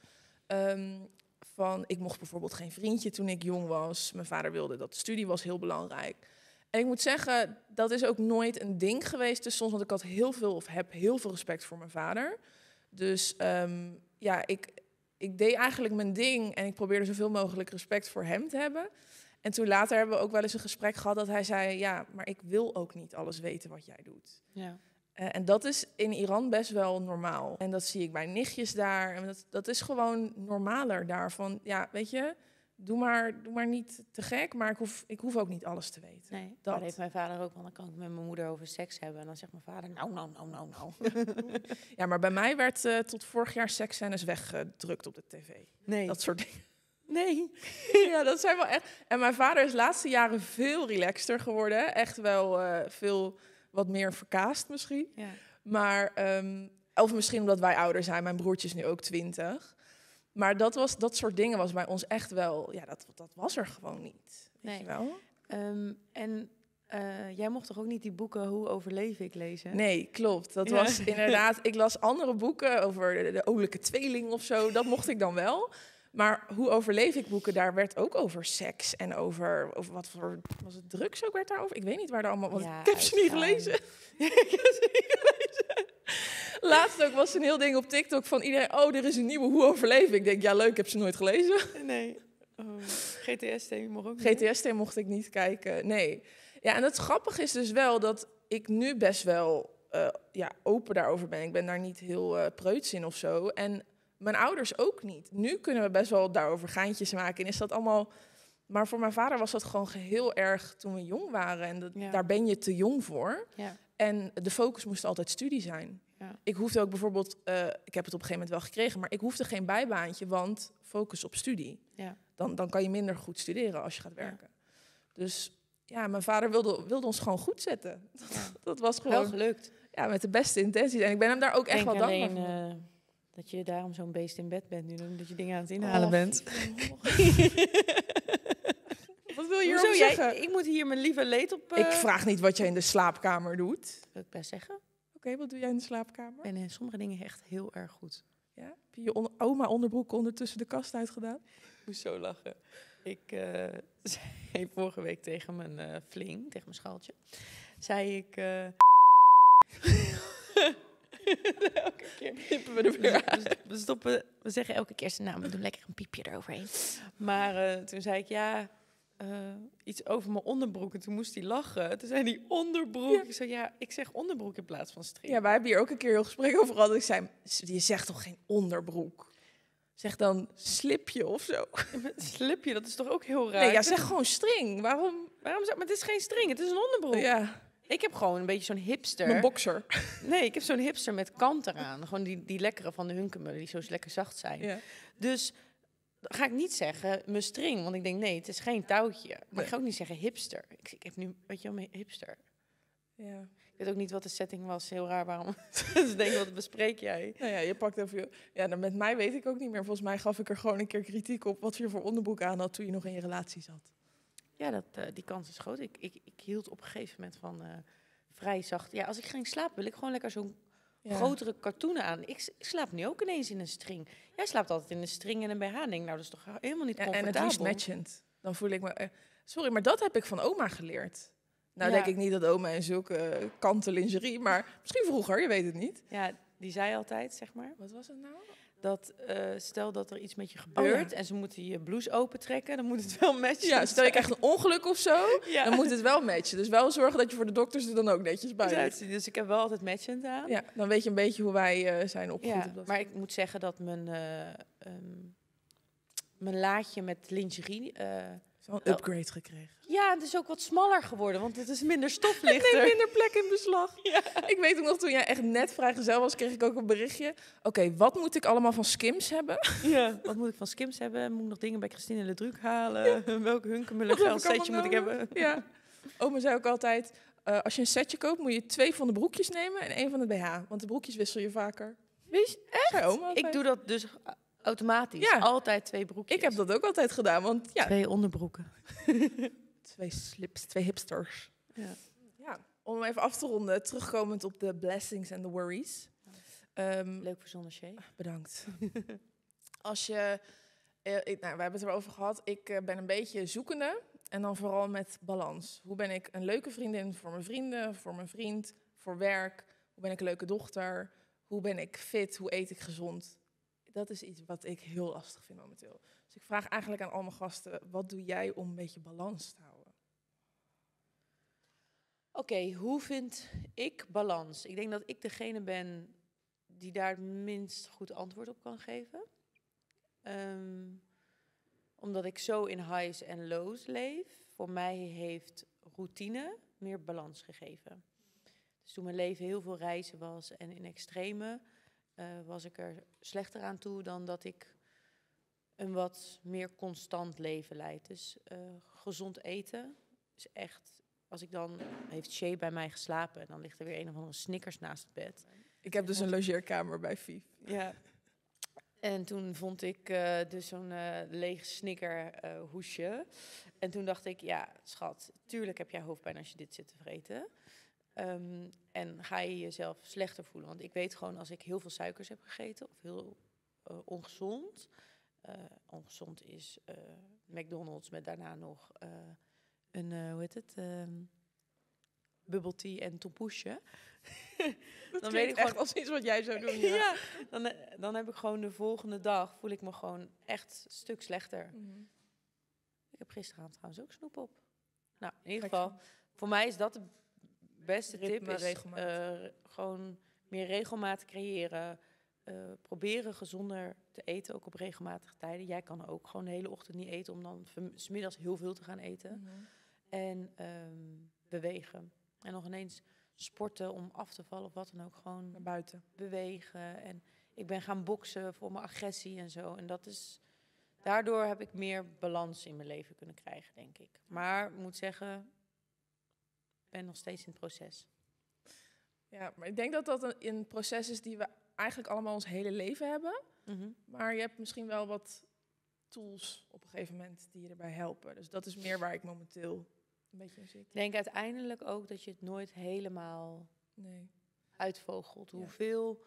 Ik mocht bijvoorbeeld geen vriendje toen ik jong was. Mijn vader wilde dat. De studie was heel belangrijk. En ik moet zeggen, dat is ook nooit een ding geweest tussen ons. Want ik had heb heel veel respect voor mijn vader. Dus ik deed eigenlijk mijn ding. En ik probeerde zoveel mogelijk respect voor hem te hebben. En toen later hebben we ook wel eens een gesprek gehad dat hij zei... ja, maar ik wil ook niet alles weten wat jij doet. Ja. En dat is in Iran best wel normaal. En dat zie ik bij nichtjes daar. En dat is gewoon normaler daar. Van, ja, weet je, doe maar niet te gek, maar ik hoef ook niet alles te weten. Nee, dat heeft mijn vader ook, want dan kan ik met mijn moeder over seks hebben. En dan zegt mijn vader, nou. Ja, maar bij mij werd tot vorig jaar seksscènes weggedrukt op de tv. Nee. Dat soort dingen. Nee. Ja, dat zijn wel echt... En mijn vader is de laatste jaren veel relaxter geworden. Echt wel veel... wat meer verkaasd misschien. Ja. Maar, of misschien omdat wij ouder zijn. Mijn broertje is nu ook 20. Maar dat soort dingen was bij ons echt wel... Ja, dat was er gewoon niet. Weet je wel? Jij mocht toch ook niet die boeken Hoe overleef ik lezen? Nee, klopt. Dat was inderdaad... Ik las andere boeken over de olijke tweeling of zo. Dat mocht ik dan wel. Maar Hoe overleef ik boeken, daar werd ook over seks en over wat voor... Was het drugs ook werd daarover? Ik weet niet waar daar allemaal... Want ik heb ze niet gelezen. Ik heb ze niet gelezen. Laatst ook was een heel ding op TikTok van iedereen... Oh, er is een nieuwe Hoe overleef ik. Ik denk, ja leuk, ik heb ze nooit gelezen. Nee. GTST mocht ook niet. GTST mocht ik niet kijken, nee. Ja, en het grappige is dus wel dat ik nu best wel open daarover ben. Ik ben daar niet heel preuts in of zo. En... Mijn ouders ook niet. Nu kunnen we best wel daarover geintjes maken. En is dat allemaal Maar voor mijn vader was dat gewoon heel erg toen we jong waren. En daar ben je te jong voor. Ja. En de focus moest altijd studie zijn. Ja. Ik hoefde ook bijvoorbeeld, ik heb het op een gegeven moment wel gekregen, maar ik hoefde geen bijbaantje, want focus op studie. Ja. Dan kan je minder goed studeren als je gaat werken. Dus ja, mijn vader wilde ons gewoon goed zetten. Dat was gewoon Wel gelukt. ja, met de beste intenties. En ik ben hem daar ook echt wel dankbaar alleen, voor. Dat je daarom zo'n beest in bed bent nu, omdat je dingen aan het inhalen bent. Wat wil je Hoezo hierover jij? zeggen? Ik moet hier mijn lieve leed op... Ik vraag niet wat jij in de slaapkamer doet. Wil ik best zeggen. Oké, wat doe jij in de slaapkamer? Ik ben in sommige dingen echt heel erg goed. Ja? Heb je je oma onderbroek ondertussen de kast uitgedaan? Ik moest zo lachen. Ik zei vorige week tegen mijn fling, tegen mijn schaaltje, zei ik... elke keer Knippen we er weer uit. we zeggen elke keer zijn naam, we doen lekker een piepje eroverheen. Maar toen zei ik, iets over mijn onderbroek. En toen moest hij lachen. Toen zei hij onderbroek. Ja. Ik zei, ik zeg onderbroek in plaats van string. Ja, wij hebben hier ook een keer heel gesprek over gehad. Ik zei, je zegt toch geen onderbroek? Zeg dan slipje of zo. Slipje, dat is toch ook heel raar? Nee, ja, zeg gewoon string. Waarom? Maar het is geen string, het is een onderbroek. Ja, Ik heb gewoon een beetje zo'n hipster. een boxer. Nee, ik heb zo'n hipster met kant eraan. Gewoon die lekkere van de Hunkemuller, die zo lekker zacht zijn. Ja. Dus ga ik niet zeggen mijn string, want ik denk nee, het is geen touwtje. Maar Nee. ik ga ook niet zeggen hipster. Ik heb nu, weet je wel, mijn hipster. Ja. Ik weet ook niet wat de setting was, heel raar waarom. Dus ik denk, wat bespreek jij? Nou ja, je pakt even je... Ja, dan met mij weet ik ook niet meer. Volgens mij gaf ik er gewoon een keer kritiek op wat je voor onderbroek aan had toen je nog in je relatie zat. Ja, die kans is groot. Ik hield op een gegeven moment van vrij zacht. Ja, als ik ging slapen, wil ik gewoon lekker zo'n grotere cartoon aan. Ik slaap nu ook ineens in een string. Jij slaapt altijd in een string en een BH. Denk, nou, dat is toch helemaal niet Ja, en comfortabel. het liefst matchend. Dan voel ik me... sorry, maar dat heb ik van oma geleerd. Nou, Ja. denk ik niet dat oma in zulke kanten lingerie, maar misschien vroeger, je weet het niet. Ja, die zei altijd, zeg maar, Wat was het nou? dat stel dat er iets met je gebeurt en ze moeten je blouse opentrekken, dan moet het wel matchen. Ja, stel je krijgt een ongeluk of zo, Ja. dan moet het wel matchen. Dus wel zorgen dat je voor de dokters er dan ook netjes bij bent. Dus ik heb wel altijd matchend aan. Ja, dan weet je een beetje hoe wij zijn opgevoed. Ja, op dat maar ik moet zeggen dat mijn laadje met lingerie... wel een upgrade gekregen. ja, het is ook wat smaller geworden, want het is minder Ik stoflichter. neem minder plek in beslag. Ik weet ook nog, toen jij echt net vrijgezel was, kreeg ik ook een berichtje. Oké, wat moet ik allemaal van Skims hebben? Ja. Wat moet ik van Skims hebben? Moet ik nog dingen bij Christine Ledruc halen? Welke Hunkemuller Wat heb ik setje moet ik allemaal hebben? Ja. Oma zei ook altijd, als je een setje koopt, moet je 2 van de broekjes nemen en 1 van de BH. Want de broekjes wissel je vaker. Weet je, echt? Zei oma altijd. Ik doe dat dus automatisch. Ja. Altijd 2 broekjes. Ik heb dat ook altijd gedaan, want ja, 2 onderbroeken. 2 slips, 2 hipsters. Ja. Ja, om hem even af te ronden, terugkomend op de blessings en de worries. Leuk verzonnen, Shay. Bedankt. Als je, we hebben het erover gehad, ik ben een beetje zoekende en dan vooral met balans. Hoe ben ik een leuke vriendin voor mijn vrienden, voor mijn vriend, voor werk? Hoe ben ik een leuke dochter? Hoe ben ik fit? Hoe eet ik gezond? Dat is iets wat ik heel lastig vind momenteel. Dus ik vraag eigenlijk aan al mijn gasten, wat doe jij om een beetje balans te houden? Oké, hoe vind ik balans? Ik denk dat ik degene ben die daar het minst goed antwoord op kan geven. Omdat ik zo in highs en lows leef. Voor mij heeft routine meer balans gegeven. Dus toen mijn leven heel veel reizen was en in extreme, was ik er slechter aan toe dan dat ik een wat meer constant leven leid. Dus gezond eten is echt... Als ik dan... Heeft Shay bij mij geslapen en dan ligt er weer een of andere Snickers naast het bed. Ik heb dus een logeerkamer bij Vief. Ja. En toen vond ik dus zo'n leeg Snicker hoesje. En toen dacht ik, ja, schat, tuurlijk heb jij hoofdpijn als je dit zit te vreten. En ga je jezelf slechter voelen. Want ik weet gewoon, als ik heel veel suikers heb gegeten of heel ongezond. Ongezond is McDonald's met daarna nog een, hoe heet het? Bubble tea en tompoesje. Dan weet ik echt als iets wat jij zou doen. Ja. Ja, dan heb ik gewoon de volgende dag, voel ik me gewoon echt een stuk slechter. Mhm. Ik heb gisteravond trouwens ook snoep op. Nou, in ieder geval, voor mij is dat de beste Ritme, tip. Is regelmaat. gewoon meer regelmaat creëren. proberen gezonder te eten, ook op regelmatige tijden. Jij kan ook gewoon de hele ochtend niet eten om dan 's middags heel veel te gaan eten. En bewegen. En nog ineens sporten om af te vallen of wat dan ook. Gewoon Naar buiten. bewegen. En ik ben gaan boksen voor mijn agressie en zo. En daardoor heb ik meer balans in mijn leven kunnen krijgen, denk ik. Maar ik moet zeggen, ik ben nog steeds in het proces. Ja, maar ik denk dat dat een proces is die we eigenlijk allemaal ons hele leven hebben. Maar je hebt misschien wel wat tools op een gegeven moment die je erbij helpen. Dus dat is meer waar ik momenteel een beetje in zit. Ik denk uiteindelijk ook dat je het nooit helemaal Nee. uitvogelt. Ja. Hoeveel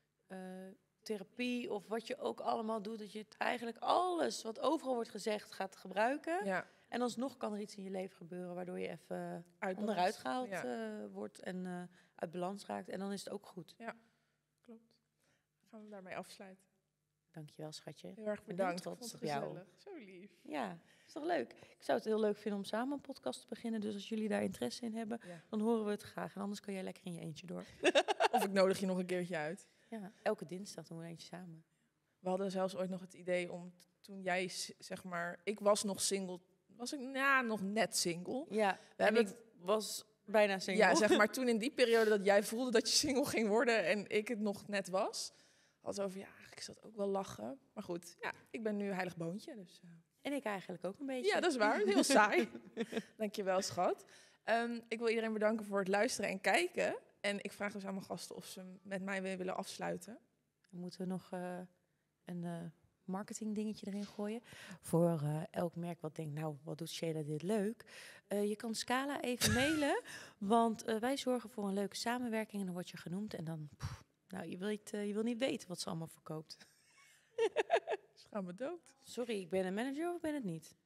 therapie of wat je ook allemaal doet, dat je het eigenlijk alles wat overal wordt gezegd gaat gebruiken. Ja, En alsnog kan er iets in je leven gebeuren waardoor je even uit onderuit gehaald Ja, wordt en uit balans raakt. En dan is het ook goed. klopt. Gaan we daarmee afsluiten. Dankjewel, schatje. Heel erg ben bedankt. heel Ik vond trots het op jou. gezellig. Zo lief. Ja, is toch leuk? Ik zou het heel leuk vinden om samen een podcast te beginnen. Dus als jullie daar interesse in hebben, Ja. dan horen we het graag. En anders kan jij lekker in je eentje door. Of ik nodig je nog een keertje uit. Ja, elke dinsdag doen we eentje samen. We hadden zelfs ooit nog het idee om, toen jij, zeg maar... Ik was nog single. Was ik nog net single. Ja, We hebben ik was bijna single. Ja, zeg maar toen in die periode dat jij voelde dat je single ging worden en ik het nog net was. Had over, ja, eigenlijk is dat ook wel lachen. Maar goed, ja, ik ben nu heilig boontje. Dus, En ik eigenlijk ook een beetje. ja, dat is waar. Heel saai. Dankjewel, schat. Ik wil iedereen bedanken voor het luisteren en kijken. En ik vraag dus aan mijn gasten of ze met mij weer willen afsluiten. We moeten nog een marketing dingetje erin gooien. Voor elk merk wat denkt, nou, wat doet Sheila dit leuk. Je kan Scala even mailen, want wij zorgen voor een leuke samenwerking. En dan word je genoemd en dan, nou, je wil niet weten wat ze allemaal verkoopt. Ze gaan me dood. Sorry, ik ben een manager of ben het niet?